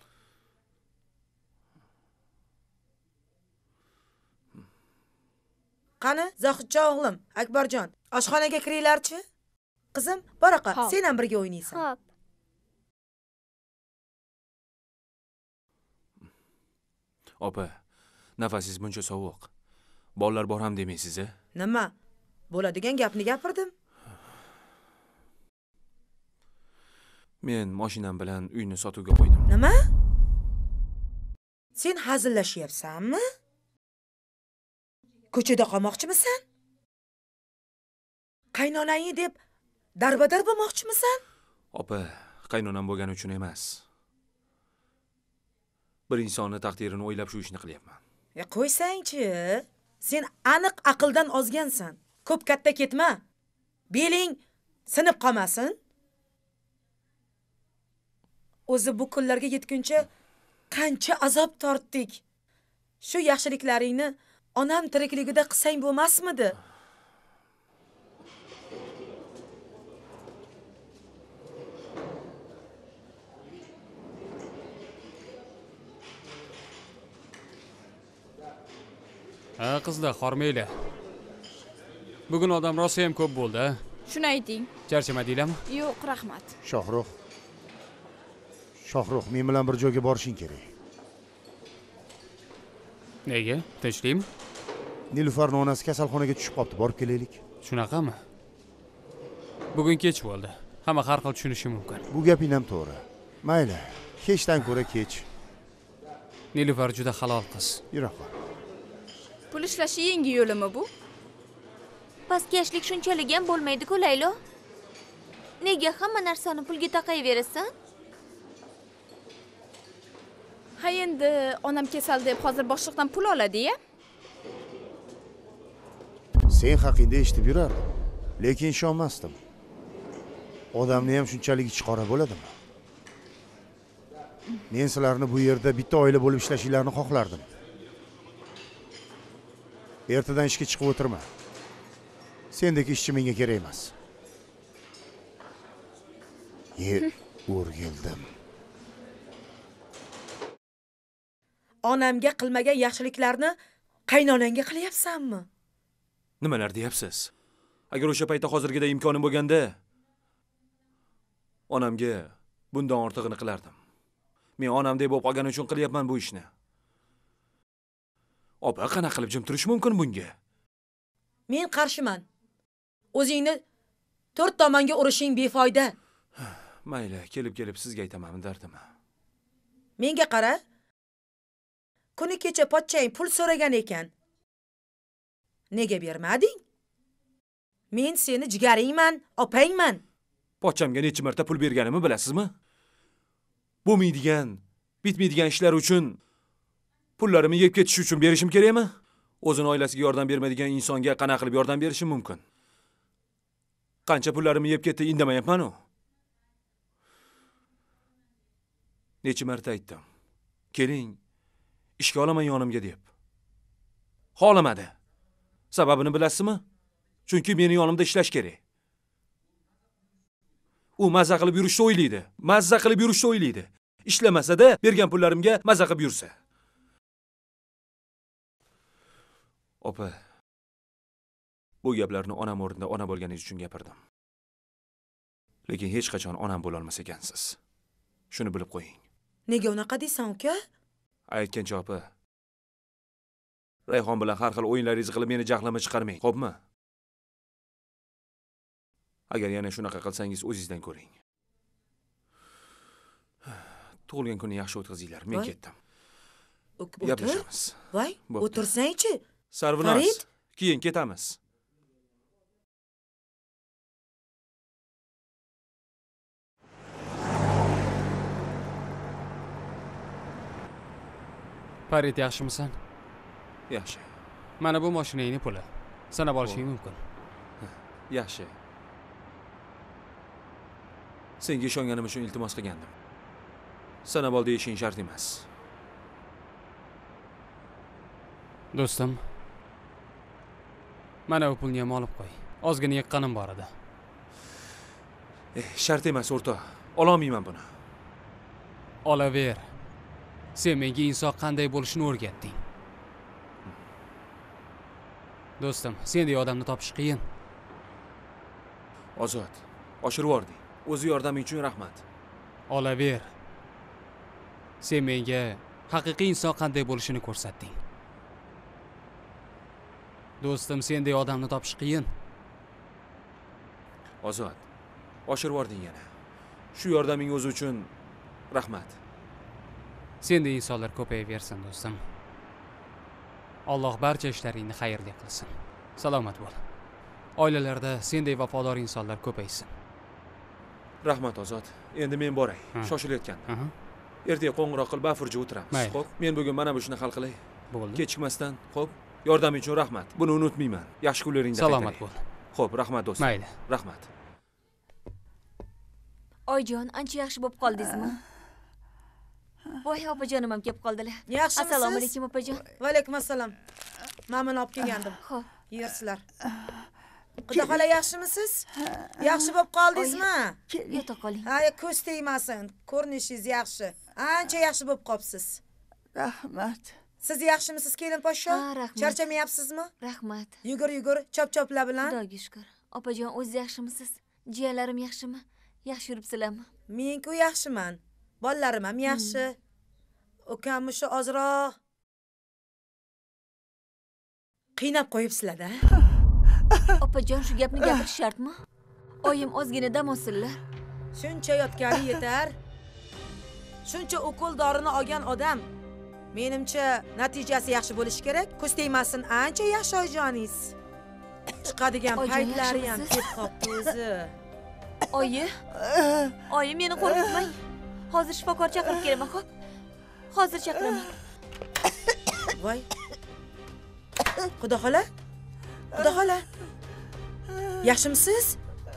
Qani, Zohidjon o'g'lim, Akbarjon, oshxonaga kiringlar-chi? Qizim, boraqa, sen ham birga o'ynaysan. Xo'p. Opa, nafasingiz buncha sovuq. Bolalar bor ham demaysiz-a? Nima? Bo'ladigan gapni gapirdim. Men mashinam bilan uyni sotuvga qo'ydim. Nima? Sen hazillashyapsanmi? Ko'chada qolmoqchimisan? Qaynonangni deb darbadar bo'lmoqchimisan? Opa, qaynonam bo'lgani uchun emas. Bir insonni taqdirini o'ylab shu ishni qilyapman. Ya qo'ysang-chi. Sen aniq aqldan ozgansan. Ko'p katta ketma. Beling sinib qolmasin. O'zi bu kunlarga yetguncha qancha azob tortdik. Shu yaxshiliklaringni onam tirikligida qilsang bo'lmasmidi? Ha, qizlar, hormanglar. Bugun odam rosa ham ko'p bo'ldi, ha? Shuni ayting. Charchamadinglarmi? Yo'q, rahmat. Shohruh. Shohruh, men bilan bir joyga borishing kerak. Nega? Tinchlikmi? Nilufarning onasi kasalxonaga tushib qopti, borib kelaylik. Shunaqami? Bugun kech bo'ldi. Hamma har xil tushunishi mumkin. Bu gaping ham to'g'ri. Mayli, kechdan ko'ra kech. Nilufar juda halol qiz. Yura qol. Pul ishlashi yangi yo'limi bu? Pastkashlik shunchalik ham bo'lmaydi-ku, Laylo. Nega hamma narsani pulga taqayverasan? Ha endi onam kasal deb hozir boshliqdan pul oladi-ya. Sen haqingda eshitib yurardim, lekin ishonmasdim. Odamni ham shunchalik ichi qora bo'ladimi? Men sizlarni bu yerda bitta oila bo'lib ishlashingizni xohlardim. Ertadan ishga chiqib o'tirma. Sendek ishchi menga kerak emas. Ye, o'rgildim. Onamga qilmagan yaxshiliklarni qaynonangga qilyapsanmi? Nimalar deyapsiz? Agar o'sha paytda hozirgida imkonim bo'lganda, onamga bundan ortig'ini qilardim. Men onamdek bo'lib qolgani uchun qilyapman bu ishni. Opa, qanaqa qilib jim turish mumkin bunga? Men qarshiman. O'zingni to'rt tomonga urishing befoyda. Mayli, kelib-kelib sizga aytaman dardimni. Menga qara. Kuni kecha pochchang pul so'ragan ekan. Nega bermading? Men seni jigaringman, opangman. Pochchamga necha marta pul berganimni bilasizmi? Bo'lmaydigan, bitmaydigan ishlar uchun pullarimni yeb ketish uchun berishim kerakmi? O'zini oilasiga yordam bermaydigan insonga qanaqa qilib yordam berishim mumkin? Qancha pullarimni yeb ketdi indamayapman-ku. Necha marta aytdim. Keling, ishga olaman yonimga deb. Xohlamadi. Sababini bilasizmi? Chunki meni yonimda ishlash kerak. U mazza qilib yurishni o'ylaydi. Mazza qilib yurishni o'ylaydi. Ishlamasa-da bergan pullarimga mazza qilib yursa. Opa, bu gaplarni onam o'rnida ona bo'lganingiz uchun gapirdim. Lekin hech qachon onam bo'la olmas ekansiz. Shuni bilib qo'ying. Nega unaqa deysan, uka? Aytgancha opa. Rayhon bilan har xil o'yinlaringiz qilib meni jahlimga chiqarmang, xo'pmi? Agar yana shunaqa qilsangiz o'zingizdan ko'ring. Tug'ilgan kunni yaxshi o'tkazinglar. Men ketdim. Gaplashamiz. Voy, o'tirsang-chi. Sarvinoz, keyin ketamiz. Farid, yaxshimisan? Yaxshi. Mana bu mashinangning puli. Sanab olishing mumkin. Yaxshi. Senga ishonganim uchun iltimos qilgandim. Sanab ol deyishing shart emas. Do'stim, mana bu pulni ham olib qo'y. Ozgina yiqqanim bor edi. Eh, shart emas, o'rtoq. Ololmayman buni. Olaver. Sen menga inson qanday bo'lishini o'rgatding. Do'stim, sendek odamni topish qiyin. Ozod, oshirib yubording. O'zi yordaming uchun rahmat. Olaver. Sen menga haqiqiy inson qanday bo'lishini ko'rsatding. Do'stim, sendek odamni topish qiyin. Ozod, oshirib yubording yana. Shu yordaming o'zi uchun rahmat. Sendek insonlar ko'payaversin, do'stim. Alloh barcha ishlaringni xayrli qilsin. Salomat bo'l. Oilalarda sendek vafodor insonlar ko'paysin. Rahmat Ozod. Endi men boray. Shoshilayotgandim. Ertaga qo'ng'iroq qilib bafurja o'tiramiz. Xo'p, men bugun mana bu ishni hal qilay. Bo'ldi. Kechikmasdan, xo'p. Yordaming uchun rahmat. Buni unutmayman. Yaxshi kunlaringda salomat bo'l. Xo'p, rahmat do'stim. Mayli. Rahmat. Oyjon, ancha yaxshi bo'lib qoldingizmi? Voy, opajonim ham kelib qoldilar. Yaxshimisiz? Assalomu alaykum opajon. Va alaykum assalom. Men buni olib kelgandim. Xo'p. Yersizlar. Xudo xola yaxshimisiz? Yaxshi bo'lib qoldingizmi? Yota qoling. Ha, ko'z tegmasin. Ko'rinishingiz yaxshi. Ancha yaxshi bo'lib qopsiz. Rahmat. Siz yaxshimisiz, kelin poshsho? Ha, rahmat. Charchamayapsizmi? Rahmat. Yugur, yugur, chop-choplar bilan. Xudoga shukr. Opajon, o'zingiz yaxshimisiz? Jiyanlarim yaxshimi? Yaxshi yuribsizlarmi? Men-ku yaxshiman. Bolalarim ham yaxshi. Ukamni shu ozroq qiynab qo'yibsizlar-da. Opajon, shu gapni gapirish shartmi? Oyim ozgina dam olsinlar. Shuncha yotgani yetar. Shuncha ukol dorini olgan odam menimcha natijasi yaxshi bo'lishi kerak. Ko'z tegmasin, ancha yaxshi oyijoningiz. Chiqadigan paytlari ham kelib qopti o'zi. Oyi. Oyi, meni qo'rqitmang. Hozir shifokor chaqirib kelaman, xo'p? Hozir chaqiraman. Voy. Xudo xola? Xudo xola. Yaxshimisiz?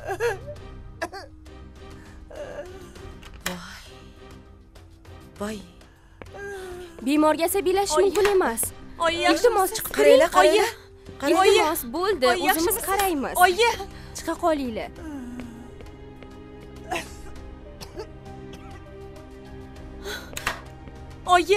Voy. Voy. Bemorga asabiylashish mumkin emas. Oyi, iltimos chiqib qaranglar, qaranglar. Iltimos, bo'ldi, o'zimiz qaraymiz. Oyi, chiqa qolinglar. Oyi.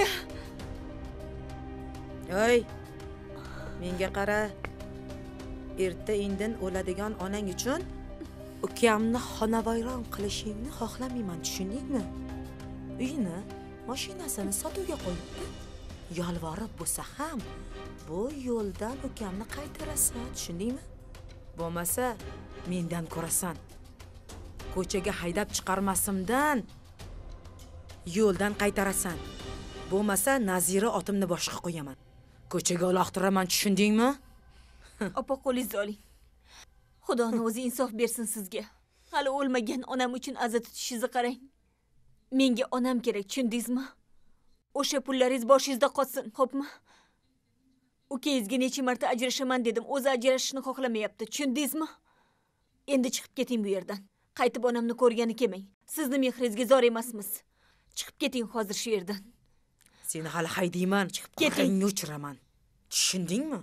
Oy. Menga qara. Erta indin o'ladigan onang uchun ukamni xonavayron qilishingni xohlamayman, tushundingmi? Uyini, mashinasini sotuvga qo'yibdi. Yolvorib bo'lsa ham bu yo'ldan ukamni qaytarasan, tushundingmi? Bo'lmasa mendan ko'rasan. Ko'chaga haydab chiqarmasimdan yo'ldan qaytarasan. Bo'lmasa Nazira otimni boshqa qo'yaman. Ko'chaga uloqtiraman, tushundingmi? Opa, qo'lingizni oling. Xudoning o'zi insof bersin sizga. Hali o'lmagan onam uchun aza tutishingizni qarang. Menga onam kerak, tushundingizmi? O'sha pullaringiz boshingizda qolsin, xo'pmi? Ukangizga necha marta ajrashaman dedim, o'zi ajrashishni xohlamayapti, tushundingizmi? Endi chiqib keting bu yerdan. Qaytib onamni ko'rgani kelmang. Sizni mehringizga zor emasmiz. Chiqib keting hozir shu yerdan. Seni hali haydayman, chiqib keting, o'chiraman. Tushundingmi?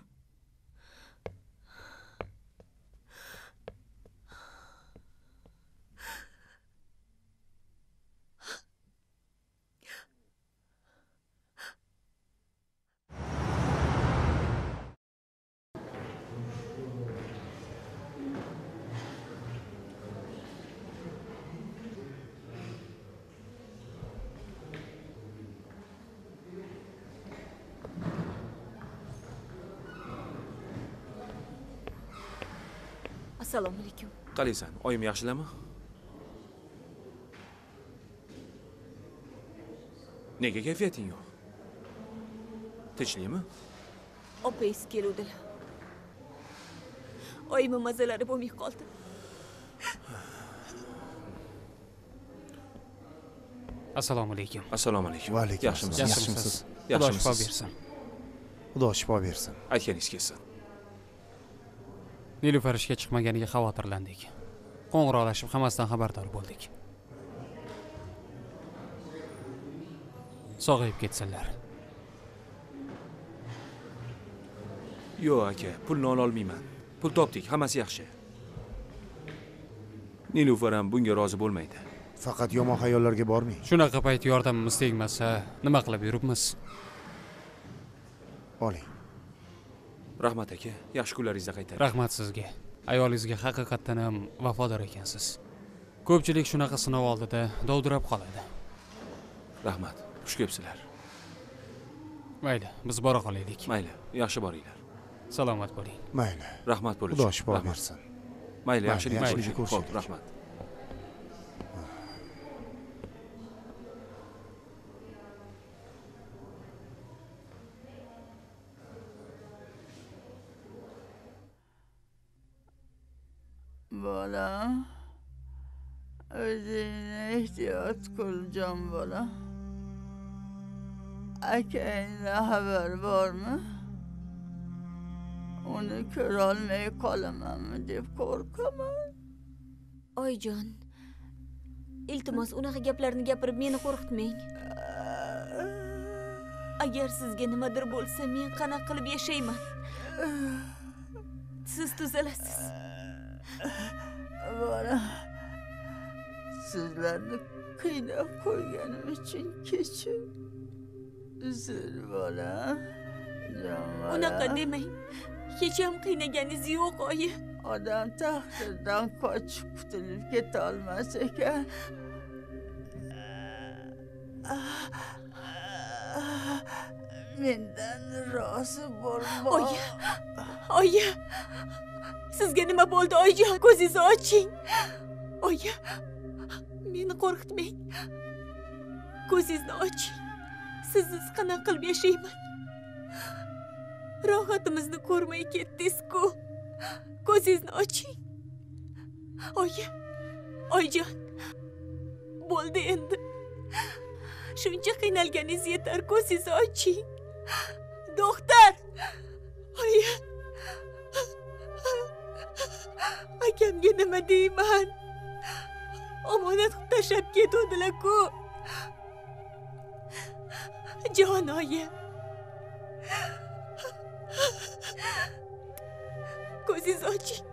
Assalomu alaykum. Qalaysan? Oyim yaxshilami? Nega kayfiyating yo'q? Tinchlikmi? Opangiz keluvdilar. Oyimning mazalari bo'lmay qoldi. Assalomu alaykum. Assalomu alaykum. Va alaykum. Yaxshimisiz? Yaxshimisiz? Xudo shifo bersin. Xudo shifo bersin. Aytganingiz kelsin. Nilufar ishga chiqmaganiga xavotirlandik. Qo'ng'iroqlashib hammasidan xabardor bo'ldik. Sog'ayib ketsinlar. Yo'q aka, pulni ola olmayman. Pul topdik, hammasi yaxshi. Nilufar ham bunga rozi bo'lmaydi. Faqat yomon xayollarga bormang. Shunaqa payt yordamimiz tegmasa, nima qilib yuribmiz? Oling. Rahmat aka, yaxshi kunlaringizda qaytaring. Rahmat sizga. Ayolingizga haqiqatdan ham vafodor ekansiz. Ko'pchilik shunaqa sinov oldida dovdirab qoladi. Rahmat, xush kelibsizlar. Mayli, biz bora qolaylik. Mayli, yaxshi boringlar. Salomat bo'ling. Mayli. Rahmat bo'ling. Xudo shifo bersin. Mayli, yaxshilik yaxshilik bo'lsin. Xo'p, rahmat. Bola, o'zingni ehtiyot qil, jon bola. Akangda xabar bormi? Uni ko'rolmay qolamanmi deb qo'rqaman. Oyjon, iltimos unaqa gaplarni gapirib meni qo'rqitmang. Agar sizga nimadir bo'lsa, men qanaqa qilib yashayman? Siz tuzalasiz. Bola, sizlarni qiynab qo'yganim uchun kechir. Uzr bola. Unaqa demang. Hech ham qiynaganingiz yo'q, oyi. Odam taqdirdan qochib qutulib keta olmas ekan. Mendan rozi bo'lma. Oyi. Oyi. Sizga nima bo'ldi, oyijon? Ko'zingizni oching. Oyi. Meni qo'rqitmang. Ko'zingizni oching. Sizsiz qanaqa qilib yashayman? Rohatimizni ko'rmay ketdingiz-ku. Ko'zingizni oching. Oyi, oyijon. Bo'ldi endi. Shuncha qiynalganingiz yetar, ko'zingizni oching. Doktor! Oyi. Akamga nima deyman? Omonat qilib tashlab ketuvdilar-ku. Jon oyi. Ko'zingizni oching.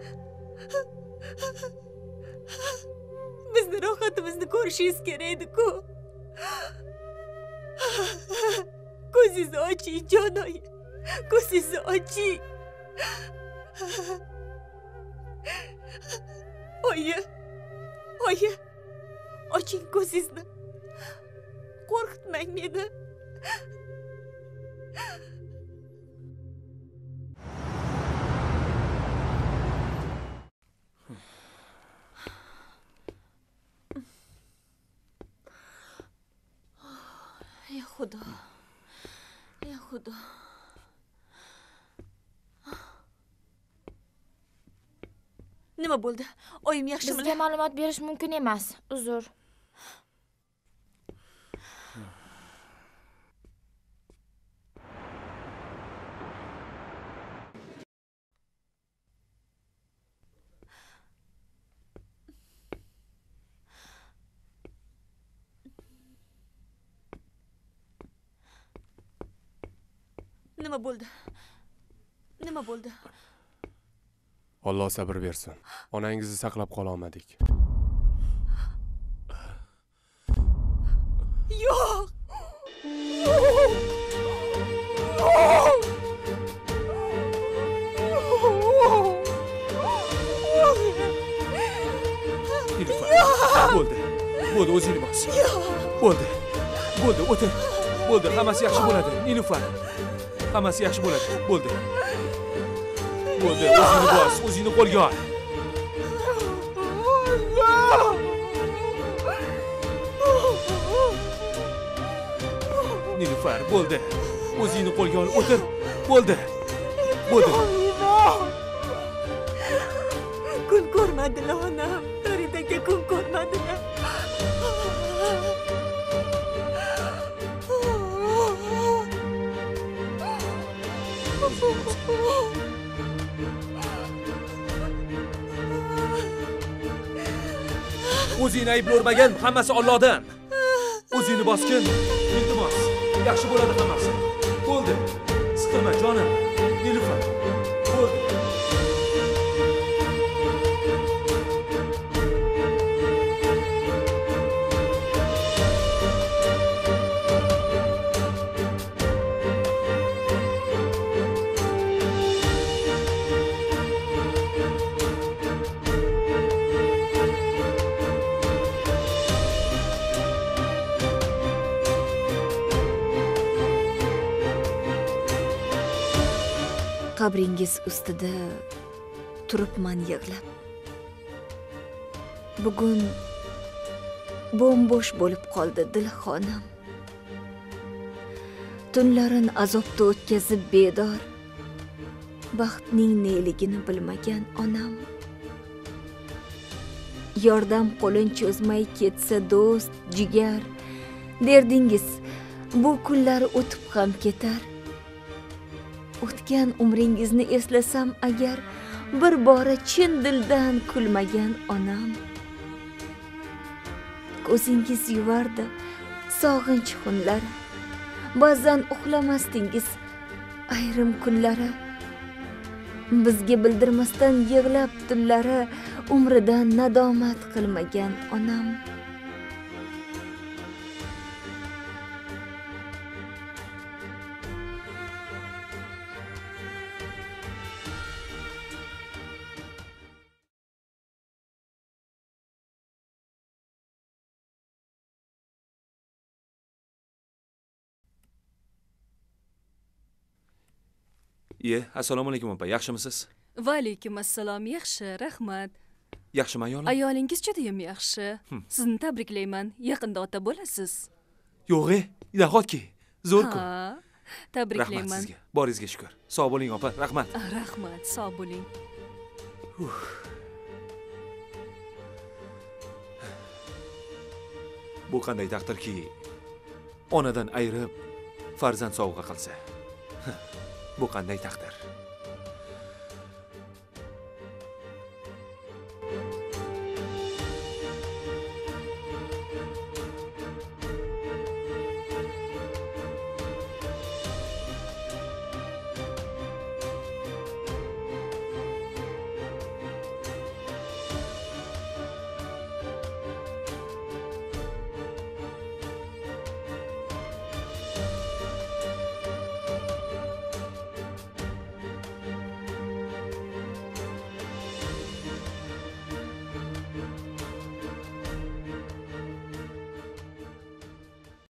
Bizni rohatimizni ko'rishingiz kerak edi-ku. Ko'zingizni oching, jon oyi. Ko'zingizni oching. Oyi. Oyi. Oching ko'zingizni. Qo'rqitmang meni. Ya Xudo. Ya Xudo. Nima bo'ldi? Oyim yaxshimi? Bizga ma'lumot berish mumkin emas. Uzr. Nima bo'ldi? Nima bo'ldi? Alloh sabr bersin. Onangizni saqlab qola olmadik. Yo'q. Bo'ldi. Bo'ldi, o'zingni bos. Bo'ldi. Bo'ldi, o'tir. Bo'ldi, hammasi yaxshi bo'ladi. Nilufar. Hammasi yaxshi bo'ladi. Bo'ldi. Bo'ldi, o'zingni bos, o'zingni qo'lga ol. Nilufar, bo'ldi. O'zingni qo'lga ol, o'tir. Bo'ldi. Bo'ldi. Kun ko'rmadilar onam. Faridaga kun ko'rmadilar. O'zingni ayblagan, hammasi Allohdan. O'zingni bosgin. Iltimos, yaxshi bo'ladi hammasi. Bo'ldi. Siqilma jonim. Nilufar. Bo'ldi. Qabringiz ustida turibman yig'lab. Bugun bo'm-bo'sh bo'lib qoldi dilxonam. Tunlarin azobda o'tkazib bedor, baxtning neligini bilmagan onam. Yordam qo'lin cho'zmay ketsa do'st, jigar, derdingiz, bu kunlar o'tib ham ketar. O'tgan umringizni eslasam agar, bir bora chin dildan kulmagan onam. Ko'zingiz yuvardi sog'inch xunlari. Ba'zan uxlamasdingiz ayrim kunlari. Bizga bildirmasdan yig'lab tunlari, umridan nadomat qilmagan onam. Iye, assalomu alaykum opa, yaxshimisiz? Va alaykum assalom, yaxshi, rahmat. Yaxshimi ayolim? Ayolingiz judayam yaxshi. Sizni tabriklayman. Yaqinda ota bo'lasiz. Yo'q-e, nahotki. Zo'r-ku. Ha, Rahmat tabriklayman. sizga. Boringizga shukr. Sog' bo'ling, opa. Rahmat. Ah, Rahmat, sog' bo'ling. Bu qanday taqdirki, onadan ayirib farzand sovg'a qilsa. Bu qanday taqdir?